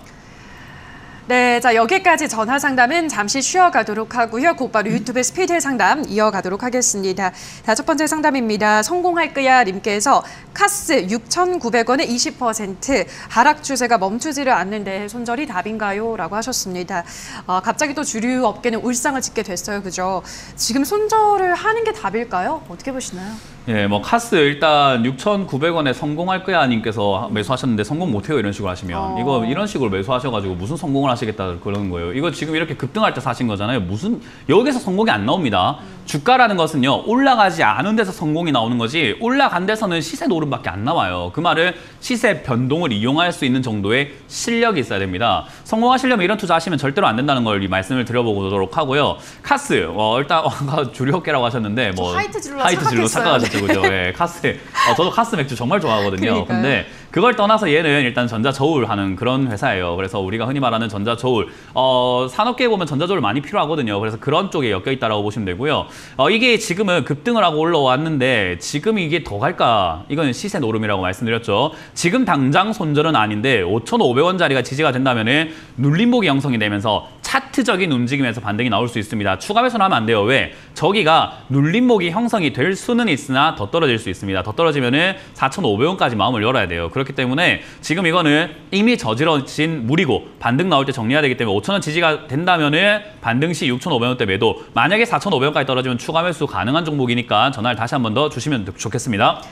네, 자 여기까지 전화 상담은 잠시 쉬어가도록 하고요. 곧바로 유튜브 스피드 상담 이어가도록 하겠습니다. 자, 첫 번째 상담입니다. 성공할 거야 님께서 카스 6,900원에 20% 하락 추세가 멈추지를 않는데 손절이 답인가요? 라고 하셨습니다. 갑자기 또 주류 업계는 울상을 짓게 됐어요. 그죠? 지금 손절을 하는 게 답일까요? 어떻게 보시나요? 예, 뭐 카스 일단 6,900원에 성공할 거야 님께서 매수하셨는데 성공 못해요 이런 식으로 하시면 이거 이런 식으로 매수하셔가지고 무슨 성공을 하시겠다 그러는 거예요. 이거 지금 이렇게 급등할 때 사신 거잖아요. 무슨 여기서 성공이 안 나옵니다. 주가라는 것은요 올라가지 않은 데서 성공이 나오는 거지 올라간 데서는 시세 노름밖에 안 나와요. 그 말은 시세 변동을 이용할 수 있는 정도의 실력이 있어야 됩니다. 성공하시려면 이런 투자하시면 절대로 안 된다는 걸 말씀을 드려보도록 하고요. 카스 일단 주류업계라고 하셨는데 뭐 하이트 진로 착각하셨죠. 그죠? 예, 카스. 저도 카스 맥주 정말 좋아하거든요. 그러니까요. 근데 그걸 떠나서 얘는 일단 전자저울 하는 그런 회사예요. 그래서 우리가 흔히 말하는 전자저울. 산업계에 보면 전자저울 많이 필요하거든요. 그래서 그런 쪽에 엮여 있다라고 보시면 되고요. 이게 지금은 급등을 하고 올라왔는데 지금 이게 더 갈까? 이건 시세 노름이라고 말씀드렸죠. 지금 당장 손절은 아닌데 5,500원짜리가 지지가 된다면은 눌림목이 형성이 되면서 차트적인 움직임에서 반등이 나올 수 있습니다. 추가 매수는 하면 안 돼요. 왜? 저기가 눌림목이 형성이 될 수는 있으나 더 떨어질 수 있습니다. 더 떨어지면은 4,500원까지 마음을 열어야 돼요. 그렇기 때문에 지금 이거는 이미 저지러진 물이고 반등 나올 때 정리해야 되기 때문에 5,000원 지지가 된다면은 반등 시 6,500원대 매도. 만약에 4,500원까지 떨어지면 추가 매수 가능한 종목이니까 전화를 다시 한 번 더 주시면 좋겠습니다.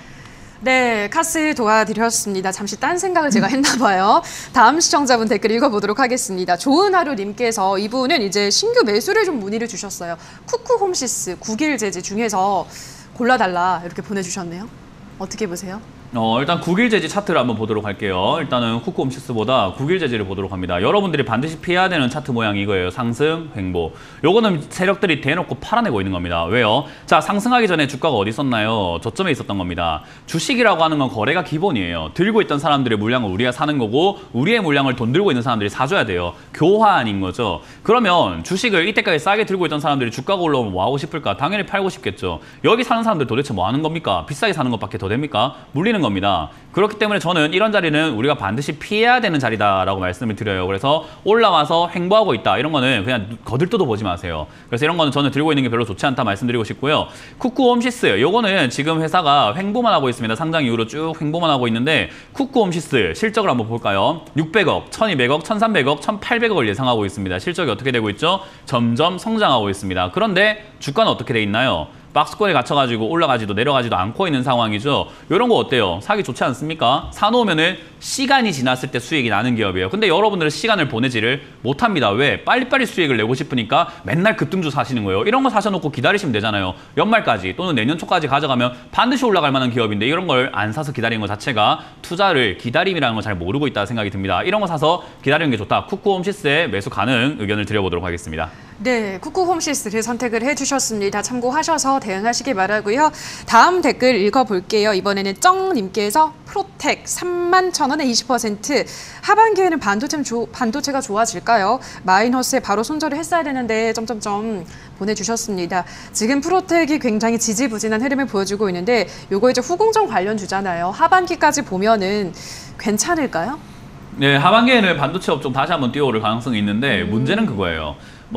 네, 카스 도와드렸습니다. 잠시 딴 생각을 제가 했나 봐요. 다음 시청자분 댓글 읽어보도록 하겠습니다. 좋은 하루 님께서 이분은 이제 신규 매수를 좀 문의를 주셨어요. 쿠쿠홈시스 9길 제지 중에서 골라달라 이렇게 보내주셨네요. 어떻게 보세요? 일단 9길 제지 차트를 한번 보도록 할게요. 일단은 쿠쿠홈시스보다 9길 제지를 보도록 합니다. 여러분들이 반드시 피해야 되는 차트 모양이 이거예요. 상승, 횡보. 요거는 세력들이 대놓고 팔아내고 있는 겁니다. 왜요? 자, 상승하기 전에 주가가 어디 있었나요? 저점에 있었던 겁니다. 주식이라고 하는 건 거래가 기본이에요. 들고 있던 사람들의 물량을 우리가 사는 거고 우리의 물량을 돈 들고 있는 사람들이 사줘야 돼요. 교환인 거죠. 그러면 주식을 이때까지 싸게 들고 있던 사람들이 주가가 올라오면 뭐 하고 싶을까? 당연히 팔고 싶겠죠. 여기 사는 사람들 도대체 뭐 하는 겁니까? 비싸게 사는 것밖에 더 됩니까? 물리는 겁니다. 그렇기 때문에 저는 이런 자리는 우리가 반드시 피해야 되는 자리다라고 말씀을 드려요. 그래서 올라와서 횡보하고 있다. 이런 거는 그냥 거들떠도 보지 마세요. 그래서 이런 거는 저는 들고 있는 게 별로 좋지 않다 말씀드리고 싶고요. 쿠쿠홈시스, 요거는 지금 회사가 횡보만 하고 있습니다. 상장 이후로 쭉 횡보만 하고 있는데 쿠쿠홈시스 실적을 한번 볼까요? 600억, 1200억, 1300억, 1800억을 예상하고 있습니다. 실적이 어떻게 되고 있죠? 점점 성장하고 있습니다. 그런데 주가는 어떻게 돼 있나요? 박스권에 갇혀가지고 올라가지도 내려가지도 않고 있는 상황이죠. 이런 거 어때요? 사기 좋지 않습니까? 사놓으면은 시간이 지났을 때 수익이 나는 기업이에요. 근데 여러분들은 시간을 보내지를 못합니다. 왜? 빨리빨리 수익을 내고 싶으니까 맨날 급등주 사시는 거예요. 이런 거 사셔놓고 기다리시면 되잖아요. 연말까지 또는 내년 초까지 가져가면 반드시 올라갈 만한 기업인데 이런 걸 안 사서 기다리는 것 자체가 투자를 기다림이라는 걸 잘 모르고 있다 생각이 듭니다. 이런 거 사서 기다리는 게 좋다. 쿠쿠홈시스에 매수 가능 의견을 드려보도록 하겠습니다. 네, 쿠쿠홈시스를 선택을 해주셨습니다. 참고하셔서 대응하시기 바라고요. 다음 댓글 읽어볼게요. 이번에는 쩡님께서 프로텍 31,000원에 20% 하반기에는 반도체가 좋아질까요? 마이너스에 바로 손절을 했어야 되는데 점점점 보내주셨습니다. 지금 프로텍이 굉장히 지지부진한 흐름을 보여주고 있는데 요거 이제 후공정 관련주잖아요. 하반기까지 보면은 괜찮을까요? 네, 하반기에는 반도체 업종 다시 한번 뛰어오를 가능성이 있는데 문제는 그거예요.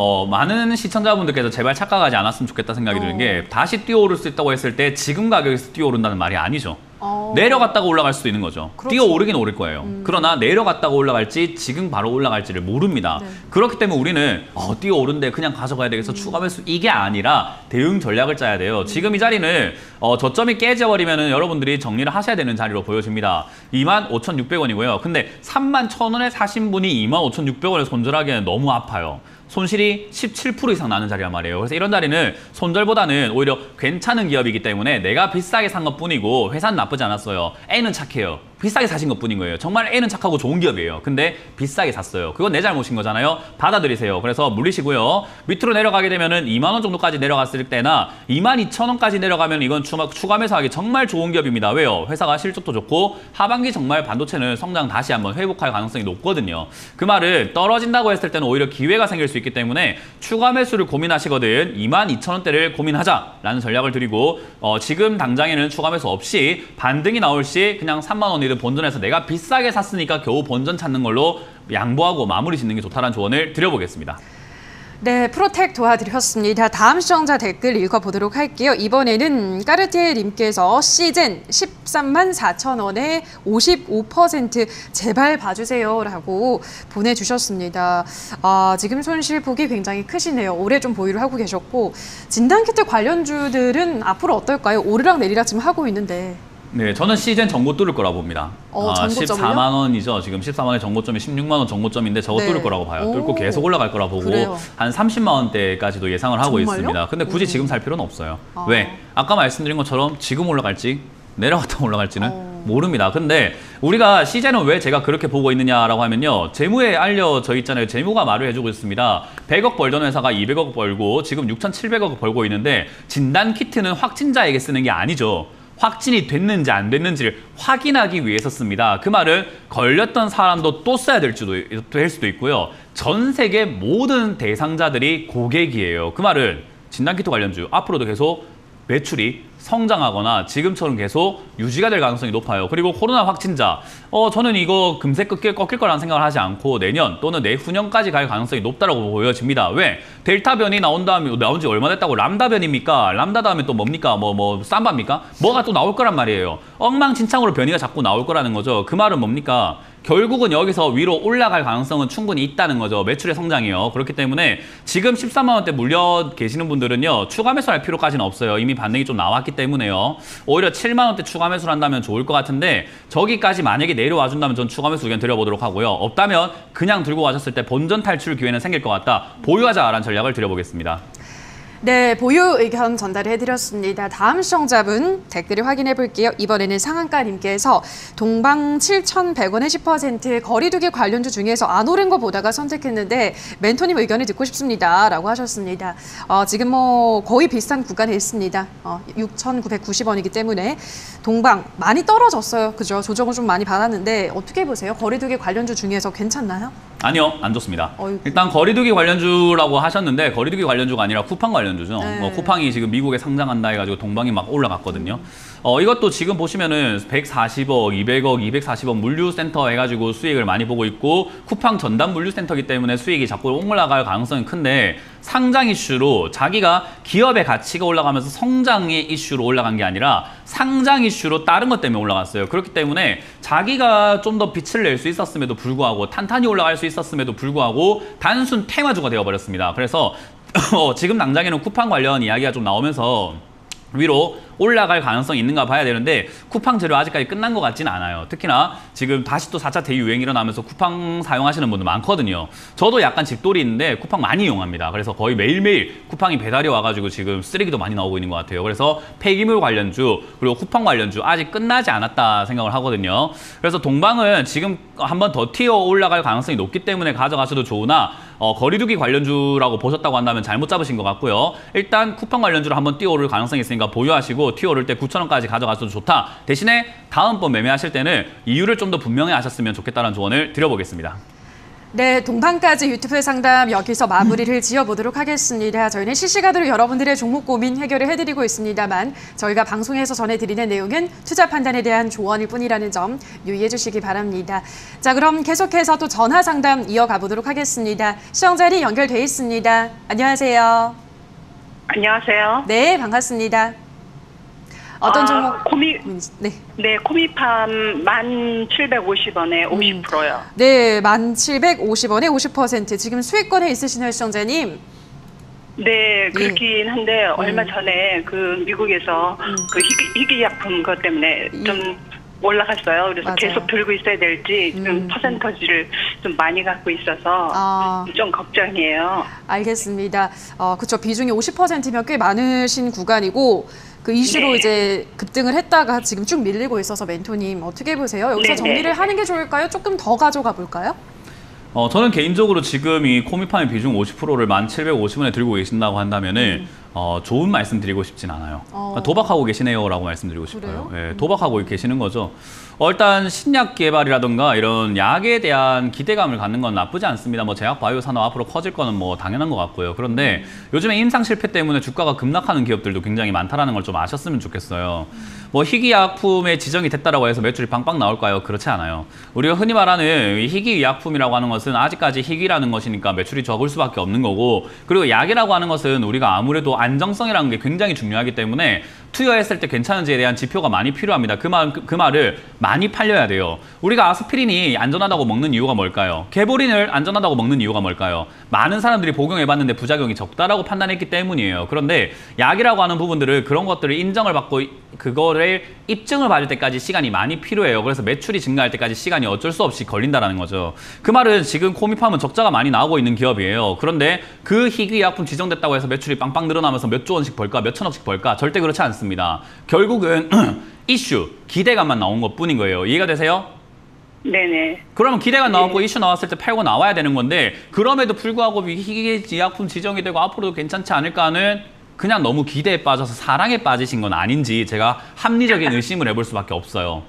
많은 시청자분들께서 제발 착각하지 않았으면 좋겠다 생각이 드는 게 다시 뛰어오를 수 있다고 했을 때 지금 가격에서 뛰어오른다는 말이 아니죠. 내려갔다가 올라갈 수도 있는 거죠. 그렇죠. 뛰어오르긴 오를 거예요. 그러나 내려갔다가 올라갈지 지금 바로 올라갈지를 모릅니다. 네. 그렇기 때문에 우리는 뛰어오른데 그냥 가져가야 되겠어 추가 매수 이게 아니라 대응 전략을 짜야 돼요. 지금 이 자리는 저점이 깨져버리면 여러분들이 정리를 하셔야 되는 자리로 보여집니다. 25,600원이고요. 근데 31,000원에 사신 분이 25,600원에 손절하기에는 너무 아파요. 손실이 17% 이상 나는 자리란 말이에요. 그래서 이런 자리는 손절보다는 오히려 괜찮은 기업이기 때문에 내가 비싸게 산 것뿐이고 회사는 나쁘지 않았어요. A는 착해요. 비싸게 사신 것뿐인 거예요. 정말 A는 착하고 좋은 기업이에요. 근데 비싸게 샀어요. 그건 내 잘못인 거잖아요. 받아들이세요. 그래서 물리시고요. 밑으로 내려가게 되면은 2만 원 정도까지 내려갔을 때나 22,000원까지 내려가면 이건 추가 매수하기 정말 좋은 기업입니다. 왜요? 회사가 실적도 좋고 하반기 정말 반도체는 성장 다시 한번 회복할 가능성이 높거든요. 그 말은 떨어진다고 했을 때는 오히려 기회가 생길 수 있기 때문에 추가 매수를 고민하시거든 22,000원대를 고민하자라는 전략을 드리고 지금 당장에는 추가 매수 없이 반등이 나올 시 그냥 3만 원이든 본전에서 내가 비싸게 샀으니까 겨우 본전 찾는 걸로 양보하고 마무리 짓는 게 좋다는 조언을 드려보겠습니다. 네, 프로텍 도와드렸습니다. 다음 시청자 댓글 읽어보도록 할게요. 이번에는 까르티에님께서 시즌 13만 4천 원에 55% 제발 봐주세요라고 보내주셨습니다. 지금 손실폭이 굉장히 크시네요. 올해 좀 보유를 하고 계셨고 진단키트 관련주들은 앞으로 어떨까요? 오르락 내리락 지금 하고 있는데. 네, 저는 시즌 전고 뚫을 거라고 봅니다. 전고점을요? 14만 원이죠. 지금 14만 원의 전고점이 16만 원 전고점인데 저거 네. 뚫을 거라고 봐요. 뚫고 계속 올라갈 거라 보고 그래요. 한 30만 원대까지도 예상을 하고 정말요? 있습니다. 근데 굳이 지금 살 필요는 없어요. 왜? 아까 말씀드린 것처럼 지금 올라갈지 내려갔다 올라갈지는 모릅니다. 근데 우리가 시즌은 왜 제가 그렇게 보고 있느냐라고 하면요. 재무에 알려져 있잖아요. 재무가 말을 해주고 있습니다. 100억 벌던 회사가 200억 벌고 지금 6,700억 벌고 있는데 진단키트는 확진자에게 쓰는 게 아니죠. 확진이 됐는지 안 됐는지를 확인하기 위해서 씁니다. 그 말은 걸렸던 사람도 또 써야 될 수도 있고요. 전 세계 모든 대상자들이 고객이에요. 그 말은 진단키트 관련주 앞으로도 계속 매출이 성장하거나 지금처럼 계속 유지가 될 가능성이 높아요. 그리고 코로나 확진자, 저는 이거 금세 꺾일 거라는 생각을 하지 않고 내년 또는 내후년까지 갈 가능성이 높다고 보여집니다. 왜? 델타 변이 나온 지 얼마 됐다고 람다 변입니까? 람다 다음에 또 뭡니까? 삼바입니까? 뭐가 또 나올 거란 말이에요. 엉망진창으로 변이가 자꾸 나올 거라는 거죠. 그 말은 뭡니까? 결국은 여기서 위로 올라갈 가능성은 충분히 있다는 거죠. 매출의 성장이요. 그렇기 때문에 지금 13만 원대 물려 계시는 분들은요. 추가 매수할 필요까지는 없어요. 이미 반등이 좀 나왔기 때문에요. 오히려 7만 원대 추가 매수를 한다면 좋을 것 같은데 저기까지 만약에 내려와 준다면 전 추가 매수 의견 드려보도록 하고요. 없다면 그냥 들고 가셨을 때 본전 탈출 기회는 생길 것 같다. 보유하자라는 전략을 드려보겠습니다. 네, 보유 의견 전달해드렸습니다. 다음 시청자분 댓글을 확인해 볼게요. 이번에는 상한가님께서 동방 7,100원에 10% 거리두기 관련주 중에서 안 오른 거 보다가 선택했는데 멘토님 의견을 듣고 싶습니다. 라고 하셨습니다. 지금 거의 비슷한 구간에 있습니다. 6,990원이기 때문에 동방 많이 떨어졌어요. 그죠? 조정을 좀 많이 받았는데 어떻게 보세요? 거리두기 관련주 중에서 괜찮나요? 아니요, 안 좋습니다. 어이구. 일단 거리두기 관련주라고 하셨는데 거리두기 관련주가 아니라 쿠팡 관련주죠. 네. 쿠팡이 지금 미국에 상장한다 해가지고 동방이 막 올라갔거든요. 이것도 지금 보시면은 140억, 200억, 240억 물류센터 해가지고 수익을 많이 보고 있고 쿠팡 전담 물류센터이기 때문에 수익이 자꾸 올라갈 가능성이 큰데 상장 이슈로 자기가 기업의 가치가 올라가면서 성장의 이슈로 올라간 게 아니라 상장 이슈로 다른 것 때문에 올라갔어요. 그렇기 때문에 자기가 좀 더 빛을 낼 수 있었음에도 불구하고 탄탄히 올라갈 수 있었음에도 불구하고 단순 테마주가 되어버렸습니다. 그래서 지금 당장에는 쿠팡 관련 이야기가 좀 나오면서 위로 올라갈 가능성이 있는가 봐야 되는데 쿠팡 재료 아직까지 끝난 것 같지는 않아요. 특히나 지금 다시 또 4차 대유행이 일어나면서 쿠팡 사용하시는 분들 많거든요. 저도 약간 집돌이 있는데 쿠팡 많이 이용합니다. 그래서 거의 매일매일 쿠팡이 배달이 와가지고 지금 쓰레기도 많이 나오고 있는 것 같아요. 그래서 폐기물 관련주 그리고 쿠팡 관련주 아직 끝나지 않았다 생각을 하거든요. 그래서 동방은 지금 한 번 더 튀어 올라갈 가능성이 높기 때문에 가져가셔도 좋으나 거리두기 관련주라고 보셨다고 한다면 잘못 잡으신 것 같고요. 일단 쿠팡 관련주로 한번 뛰어오를 가능성이 있으니까 보유하시고 튀어오를 때 9,000원까지 가져가셔도 좋다. 대신에 다음번 매매하실 때는 이유를 좀 더 분명히 하셨으면 좋겠다는 조언을 드려보겠습니다. 네, 동방까지 유튜브 상담 여기서 마무리를 지어보도록 하겠습니다. 저희는 실시간으로 여러분들의 종목 고민 해결을 해드리고 있습니다만 저희가 방송에서 전해드리는 내용은 투자 판단에 대한 조언일 뿐이라는 점 유의해 주시기 바랍니다. 자, 그럼 계속해서 또 전화 상담 이어가 보도록 하겠습니다. 시청자리 연결돼 있습니다. 안녕하세요. 안녕하세요. 네, 반갑습니다. 어떤 종목? 네, 코미팜 1,750원에 50%요. 네, 1,750원에 50%. 지금 수익권에 있으시나요, 시청자님? 네, 그렇긴 한데 얼마 전에 그 미국에서 그 희귀약품 그것 때문에 좀 올라갔어요. 그래서 맞아요. 계속 들고 있어야 될지 좀 퍼센터지를 좀 많이 갖고 있어서 좀 걱정이에요. 알겠습니다. 그렇죠. 비중이 50%면 꽤 많으신 구간이고 그 이슈로 네. 이제 급등을 했다가 지금 쭉 밀리고 있어서 멘토님 어떻게 보세요? 여기서 네, 정리를 네. 하는 게 좋을까요? 조금 더 가져가 볼까요? 저는 개인적으로 지금 이 코미팜의 비중 50%를 1,750원에 들고 계신다고 한다면은 좋은 말씀 드리고 싶진 않아요. 도박하고 계시네요라고 말씀드리고 싶어요. 예, 도박하고 계시는 거죠. 일단 신약 개발이라든가 이런 약에 대한 기대감을 갖는 건 나쁘지 않습니다. 뭐 제약 바이오 산업 앞으로 커질 거는 뭐 당연한 것 같고요. 그런데 요즘에 임상 실패 때문에 주가가 급락하는 기업들도 굉장히 많다라는 걸 좀 아셨으면 좋겠어요. 뭐 희귀약품에 지정이 됐다라고 해서 매출이 빵빵 나올까요? 그렇지 않아요. 우리가 흔히 말하는 희귀약품이라고 하는 것은 아직까지 희귀라는 것이니까 매출이 적을 수밖에 없는 거고, 그리고 약이라고 하는 것은 우리가 아무래도 안정성이라는 게 굉장히 중요하기 때문에 투여했을 때 괜찮은지에 대한 지표가 많이 필요합니다. 그 말을 많이 팔려야 돼요. 우리가 아스피린이 안전하다고 먹는 이유가 뭘까요? 개보린을 안전하다고 먹는 이유가 뭘까요? 많은 사람들이 복용해봤는데 부작용이 적다라고 판단했기 때문이에요. 그런데 약이라고 하는 부분들을 그런 것들을 인정을 받고 그거를 입증을 받을 때까지 시간이 많이 필요해요. 그래서 매출이 증가할 때까지 시간이 어쩔 수 없이 걸린다는 거죠. 그 말은 지금 코미팜은 적자가 많이 나오고 있는 기업이에요. 그런데 그 희귀약품 지정됐다고 해서 매출이 빵빵 늘어나면서 몇 조 원씩 벌까, 몇 천억씩 벌까? 절대 그렇지 않습니다. 결국은 이슈, 기대감만 나온 것뿐인 거예요. 이해가 되세요? 네네. 그러면 기대감 나왔고 이슈 나왔을 때 팔고 나와야 되는 건데, 그럼에도 불구하고 희귀약품 지정이 되고 앞으로도 괜찮지 않을까 하는, 그냥 너무 기대에 빠져서 사랑에 빠지신 건 아닌지 제가 합리적인 의심을 해볼 수밖에 없어요.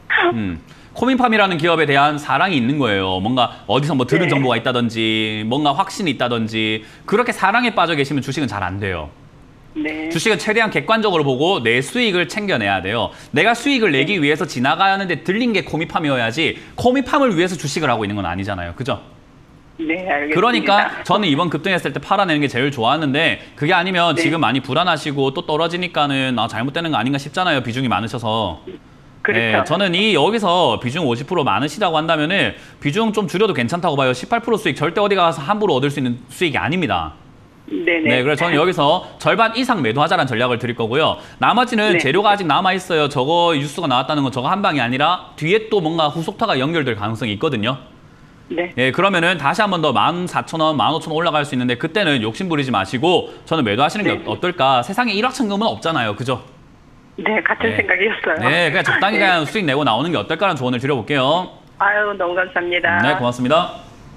코민팜이라는 기업에 대한 사랑이 있는 거예요. 뭔가 어디서 뭐 들은 정보가 있다든지 뭔가 확신이 있다든지, 그렇게 사랑에 빠져 계시면 주식은 잘 안 돼요. 네. 주식은 최대한 객관적으로 보고 내 수익을 챙겨내야 돼요. 내가 수익을 내기 위해서 지나가는데 들린 게 코미팜이어야지 코미팜을 위해서 주식을 하고 있는 건 아니잖아요. 그죠? 네, 알겠습니다. 그러니까 저는 이번 급등했을 때 팔아내는 게 제일 좋았는데, 그게 아니면 지금 많이 불안하시고 또 떨어지니까는 잘못되는 거 아닌가 싶잖아요. 비중이 많으셔서. 그렇죠. 네, 저는 여기서 비중 50% 많으시다고 한다면은 비중 좀 줄여도 괜찮다고 봐요. 18% 수익 절대 어디 가서 함부로 얻을 수 있는 수익이 아닙니다. 네네. 네, 그래서 저는 여기서 절반 이상 매도하자라는 전략을 드릴 거고요. 나머지는 재료가 아직 남아있어요. 저거 뉴스가 나왔다는 건 저거 한 방이 아니라 뒤에 또 뭔가 후속타가 연결될 가능성이 있거든요. 네. 예, 그러면은 다시 한 번 더 14,000원, 15,000원 올라갈 수 있는데, 그때는 욕심 부리지 마시고 저는 매도하시는 게 어떨까? 세상에 일확천금은 없잖아요. 그죠? 네, 같은 생각이었어요. 네, 그냥 적당히 그냥 수익 내고 나오는 게 어떨까라는 조언을 드려볼게요. 아유, 너무 감사합니다. 네, 고맙습니다.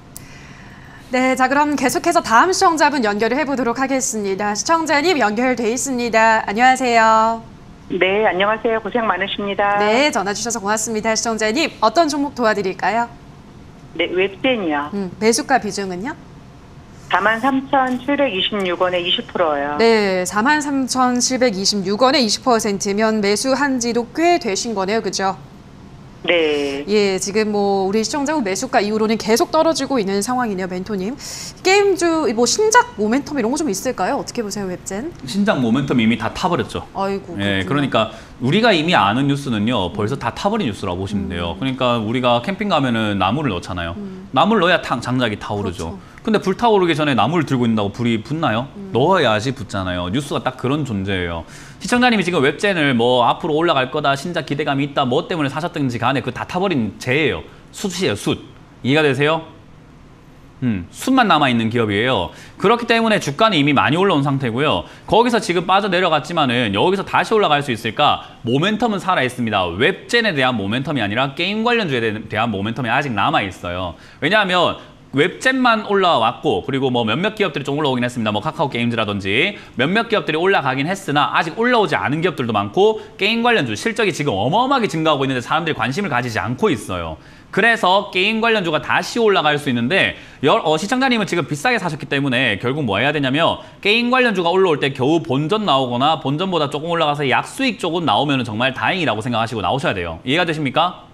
네, 자 그럼 계속해서 다음 시청자분 연결을 해보도록 하겠습니다. 시청자님 연결돼 있습니다. 안녕하세요. 네, 안녕하세요. 고생 많으십니다. 네, 전화 주셔서 고맙습니다. 시청자님, 어떤 종목 도와드릴까요? 네, 웹젠이요. 매수가 비중은요? 43,726원에 20%요. 네, 43,726원에 20%면 매수한 지도 꽤 되신 거네요. 그죠? 네. 예, 지금 뭐 우리 시청자분 매수가 이후로는 계속 떨어지고 있는 상황이네요, 멘토님. 게임주 뭐 신작 모멘텀 이런 거 좀 있을까요? 어떻게 보세요, 웹젠? 신작 모멘텀 이미 다 타버렸죠. 아이고. 예, 그렇구나. 그러니까 우리가 이미 아는 뉴스는요, 벌써 다 타버린 뉴스라고 보시면 돼요. 그러니까 우리가 캠핑 가면은 나무를 넣잖아요. 나무를 넣어야 장작이 타오르죠. 그렇죠. 근데 불타오르기 전에 나무를 들고 있는다고 불이 붙나요? 넣어야지 붙잖아요. 뉴스가 딱 그런 존재예요. 시청자님이 지금 웹젠을 뭐 앞으로 올라갈 거다, 신작 기대감이 있다, 뭐 때문에 사셨든지 간에 그거 다 타버린 재예요. 숯이에요, 숯. 이해가 되세요? 숯만 남아있는 기업이에요. 그렇기 때문에 주가는 이미 많이 올라온 상태고요. 거기서 지금 빠져내려갔지만은 여기서 다시 올라갈 수 있을까? 모멘텀은 살아있습니다. 웹젠에 대한 모멘텀이 아니라 게임 관련주에 대한 모멘텀이 아직 남아있어요. 왜냐하면 웹젠만 올라왔고, 그리고 뭐 몇몇 기업들이 좀 올라오긴 했습니다. 뭐 카카오 게임즈라든지 몇몇 기업들이 올라가긴 했으나 아직 올라오지 않은 기업들도 많고, 게임 관련주 실적이 지금 어마어마하게 증가하고 있는데 사람들이 관심을 가지지 않고 있어요. 그래서 게임 관련주가 다시 올라갈 수 있는데, 시청자님은 지금 비싸게 사셨기 때문에 결국 뭐 해야 되냐면, 게임 관련주가 올라올 때 겨우 본전 나오거나 본전보다 조금 올라가서 약수익 쪽은 나오면 정말 다행이라고 생각하시고 나오셔야 돼요. 이해가 되십니까?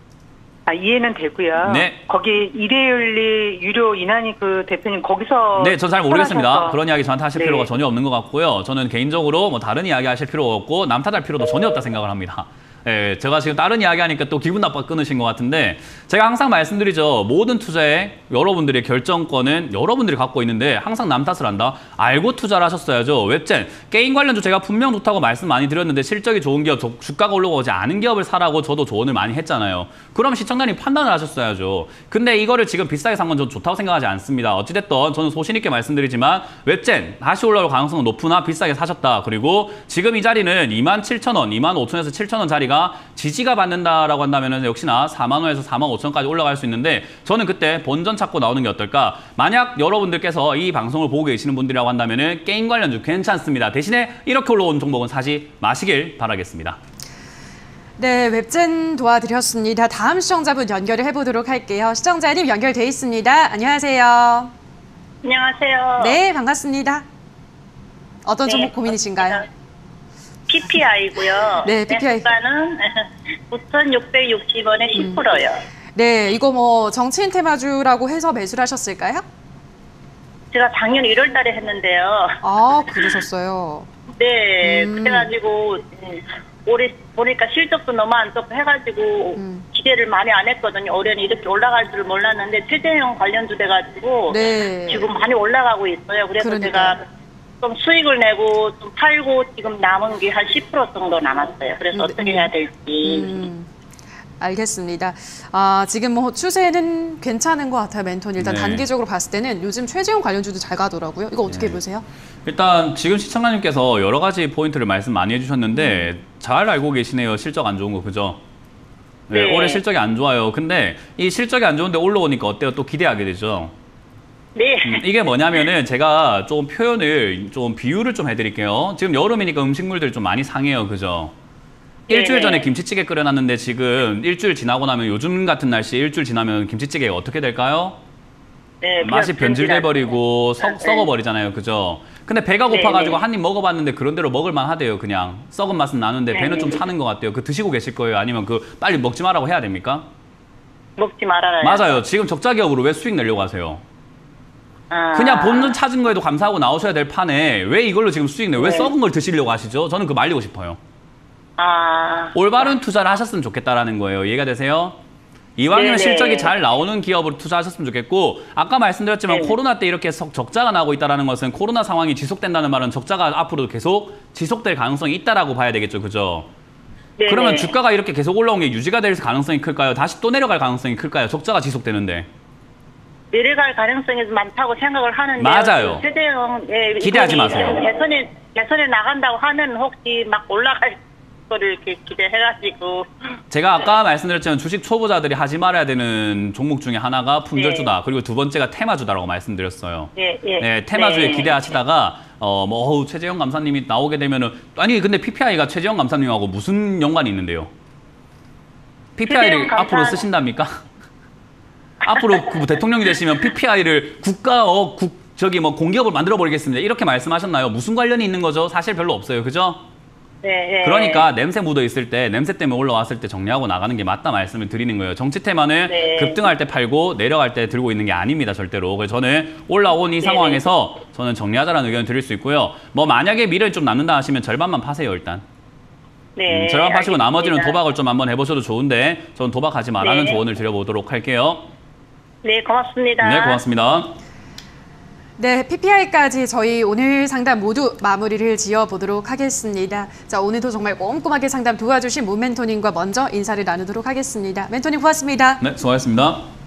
이해는 되고요. 네. 거기 일회윤리 유료 이난희 그 대표님 거기서 네, 전 잘 모르겠습니다. 떠나셔서. 그런 이야기 저한테 하실 네. 필요가 전혀 없는 것 같고요. 저는 개인적으로 뭐 다른 이야기 하실 필요가 없고 남 탓할 필요도 전혀 없다 생각을 합니다. 예, 제가 지금 다른 이야기 하니까 또 기분 나빠 끊으신 것 같은데, 제가 항상 말씀드리죠. 모든 투자에 여러분들의 결정권은 여러분들이 갖고 있는데 항상 남 탓을 한다? 알고 투자를 하셨어야죠. 웹젠, 게임 관련주 제가 분명 좋다고 말씀 많이 드렸는데 실적이 좋은 기업, 주가가 올라오지 않은 기업을 사라고 저도 조언을 많이 했잖아요. 그럼 시청자님 판단을 하셨어야죠. 근데 이거를 지금 비싸게 산 건 저는 좋다고 생각하지 않습니다. 어찌됐든 저는 소신 있게 말씀드리지만 웹젠 다시 올라올 가능성은 높으나 비싸게 사셨다. 그리고 지금 이 자리는 27,000원, 25,000원에서 7,000원 자리가 그러니까 지지가 받는다라고 한다면은 역시나 4만 원에서 4만 5천까지 올라갈 수 있는데 저는 그때 본전 찾고 나오는 게 어떨까? 만약 여러분들께서 이 방송을 보고 계시는 분들이라고 한다면은 게임 관련주 괜찮습니다. 대신에 이렇게 올라온 종목은 사지 마시길 바라겠습니다. 네, 웹젠 도와드렸습니다. 다음 시청자분 연결을 해보도록 할게요. 시청자님 연결돼 있습니다. 안녕하세요. 안녕하세요. 네, 반갑습니다. 어떤 네, 종목 고민이신가요? PPI고요. 네, PPI. 매수가는 9,660원에 10%요. 네, 이거 뭐 정치인 테마주라고 해서 매수를 하셨을까요? 제가 작년 1월 달에 했는데요. 아, 그러셨어요. 네, 그래가지고 올해 보니까 실적도 너무 안 좋고 해가지고 기대를 많이 안 했거든요. 올해는 이렇게 올라갈 줄 몰랐는데 최재형 관련주 돼가지고 네. 지금 많이 올라가고 있어요. 그래서 그러니까요. 제가 좀 수익을 내고 좀 팔고 지금 남은 게 한 10% 정도 남았어요. 그래서 어떻게 해야 될지. 알겠습니다. 아, 지금 뭐 추세는 괜찮은 것 같아요, 멘토는. 일단 네. 단기적으로 봤을 때는 요즘 최재형 관련주도 잘 가더라고요. 이거 어떻게 보세요? 일단 지금 시청자님께서 여러 가지 포인트를 말씀 많이 해주셨는데 잘 알고 계시네요. 실적 안 좋은 거 그죠? 네, 네. 올해 실적이 안 좋아요. 근데 이 실적이 안 좋은데 올라오니까 어때요? 또 기대하게 되죠. 네. 이게 뭐냐면은 제가 좀 표현을 좀 비유를 좀 해드릴게요. 지금 여름이니까 음식물들이 좀 많이 상해요. 그죠? 일주일 전에 김치찌개 끓여놨는데 지금 일주일 지나고 나면 요즘 같은 날씨 일주일 지나면 김치찌개가 어떻게 될까요? 네, 맛이 변질돼버리고 네. 썩어버리잖아요. 그죠? 근데 배가 고파가지고 한 입 먹어봤는데 그런 대로 먹을만 하대요. 그냥 썩은 맛은 나는데 배는 좀 차는 것 같아요. 그 드시고 계실 거예요? 아니면 그 빨리 먹지 말라고 해야 됩니까? 먹지 말아요. 맞아요. 지금 적자 기업으로 왜 수익 내려고 하세요? 그냥 본전 찾은 거에도 감사하고 나오셔야 될 판에 왜 이걸로 지금 수익 내요? 왜 썩은 걸 드시려고 하시죠? 저는 그 말리고 싶어요. 올바른 투자를 하셨으면 좋겠다라는 거예요. 이해가 되세요? 이왕이면 네네. 실적이 잘 나오는 기업으로 투자하셨으면 좋겠고 아까 말씀드렸지만 코로나 때 이렇게 적자가 나고 있다는 것은 코로나 상황이 지속된다는 말은 적자가 앞으로도 계속 지속될 가능성이 있다라고 봐야 되겠죠. 그죠? 네네. 그러면 주가가 이렇게 계속 올라온 게 유지가 될 가능성이 클까요? 다시 또 내려갈 가능성이 클까요? 적자가 지속되는데. 내려갈 가능성이 많다고 생각을 하는데 맞아요. 최대형 기대하지 마세요. 개선에 나간다고 하면 혹시 막 올라갈 거를 이렇게 기대해가지고 제가 아까 말씀드렸지만 주식 초보자들이 하지 말아야 되는 종목 중에 하나가 품절주다. 그리고 두 번째가 테마주다라고 말씀드렸어요. 네, 테마주에 기대하시다가 최재형 감사님이 나오게 되면은 아니 근데 PPI가 최재형 감사님하고 무슨 연관이 있는데요? PPI를 앞으로 쓰신답니까? 앞으로 그 대통령이 되시면 PPI를 공기업을 만들어 버리겠습니다. 이렇게 말씀하셨나요? 무슨 관련이 있는 거죠? 사실 별로 없어요. 그죠? 네. 그러니까 냄새 묻어 있을 때 냄새 때문에 올라왔을 때 정리하고 나가는 게 맞다 말씀을 드리는 거예요. 정치 테마는 급등할 때 팔고 내려갈 때 들고 있는 게 아닙니다. 절대로. 그래서 저는 올라온 이 상황에서 저는 정리하자라는 의견을 드릴 수 있고요. 뭐 만약에 미래에 좀 남는다 하시면 절반만 파세요. 일단. 절반 파시고 나머지는 도박을 좀 한번 해보셔도 좋은데 저는 도박하지 말라는 조언을 드려보도록 할게요. 네, 고맙습니다. 네, 고맙습니다. 네, PPI까지 저희 오늘 상담 모두 마무리를 지어보도록 하겠습니다. 자, 오늘도 정말 꼼꼼하게 상담 도와주신 문멘토님과 먼저 인사를 나누도록 하겠습니다. 멘토님 고맙습니다. 네, 수고하셨습니다.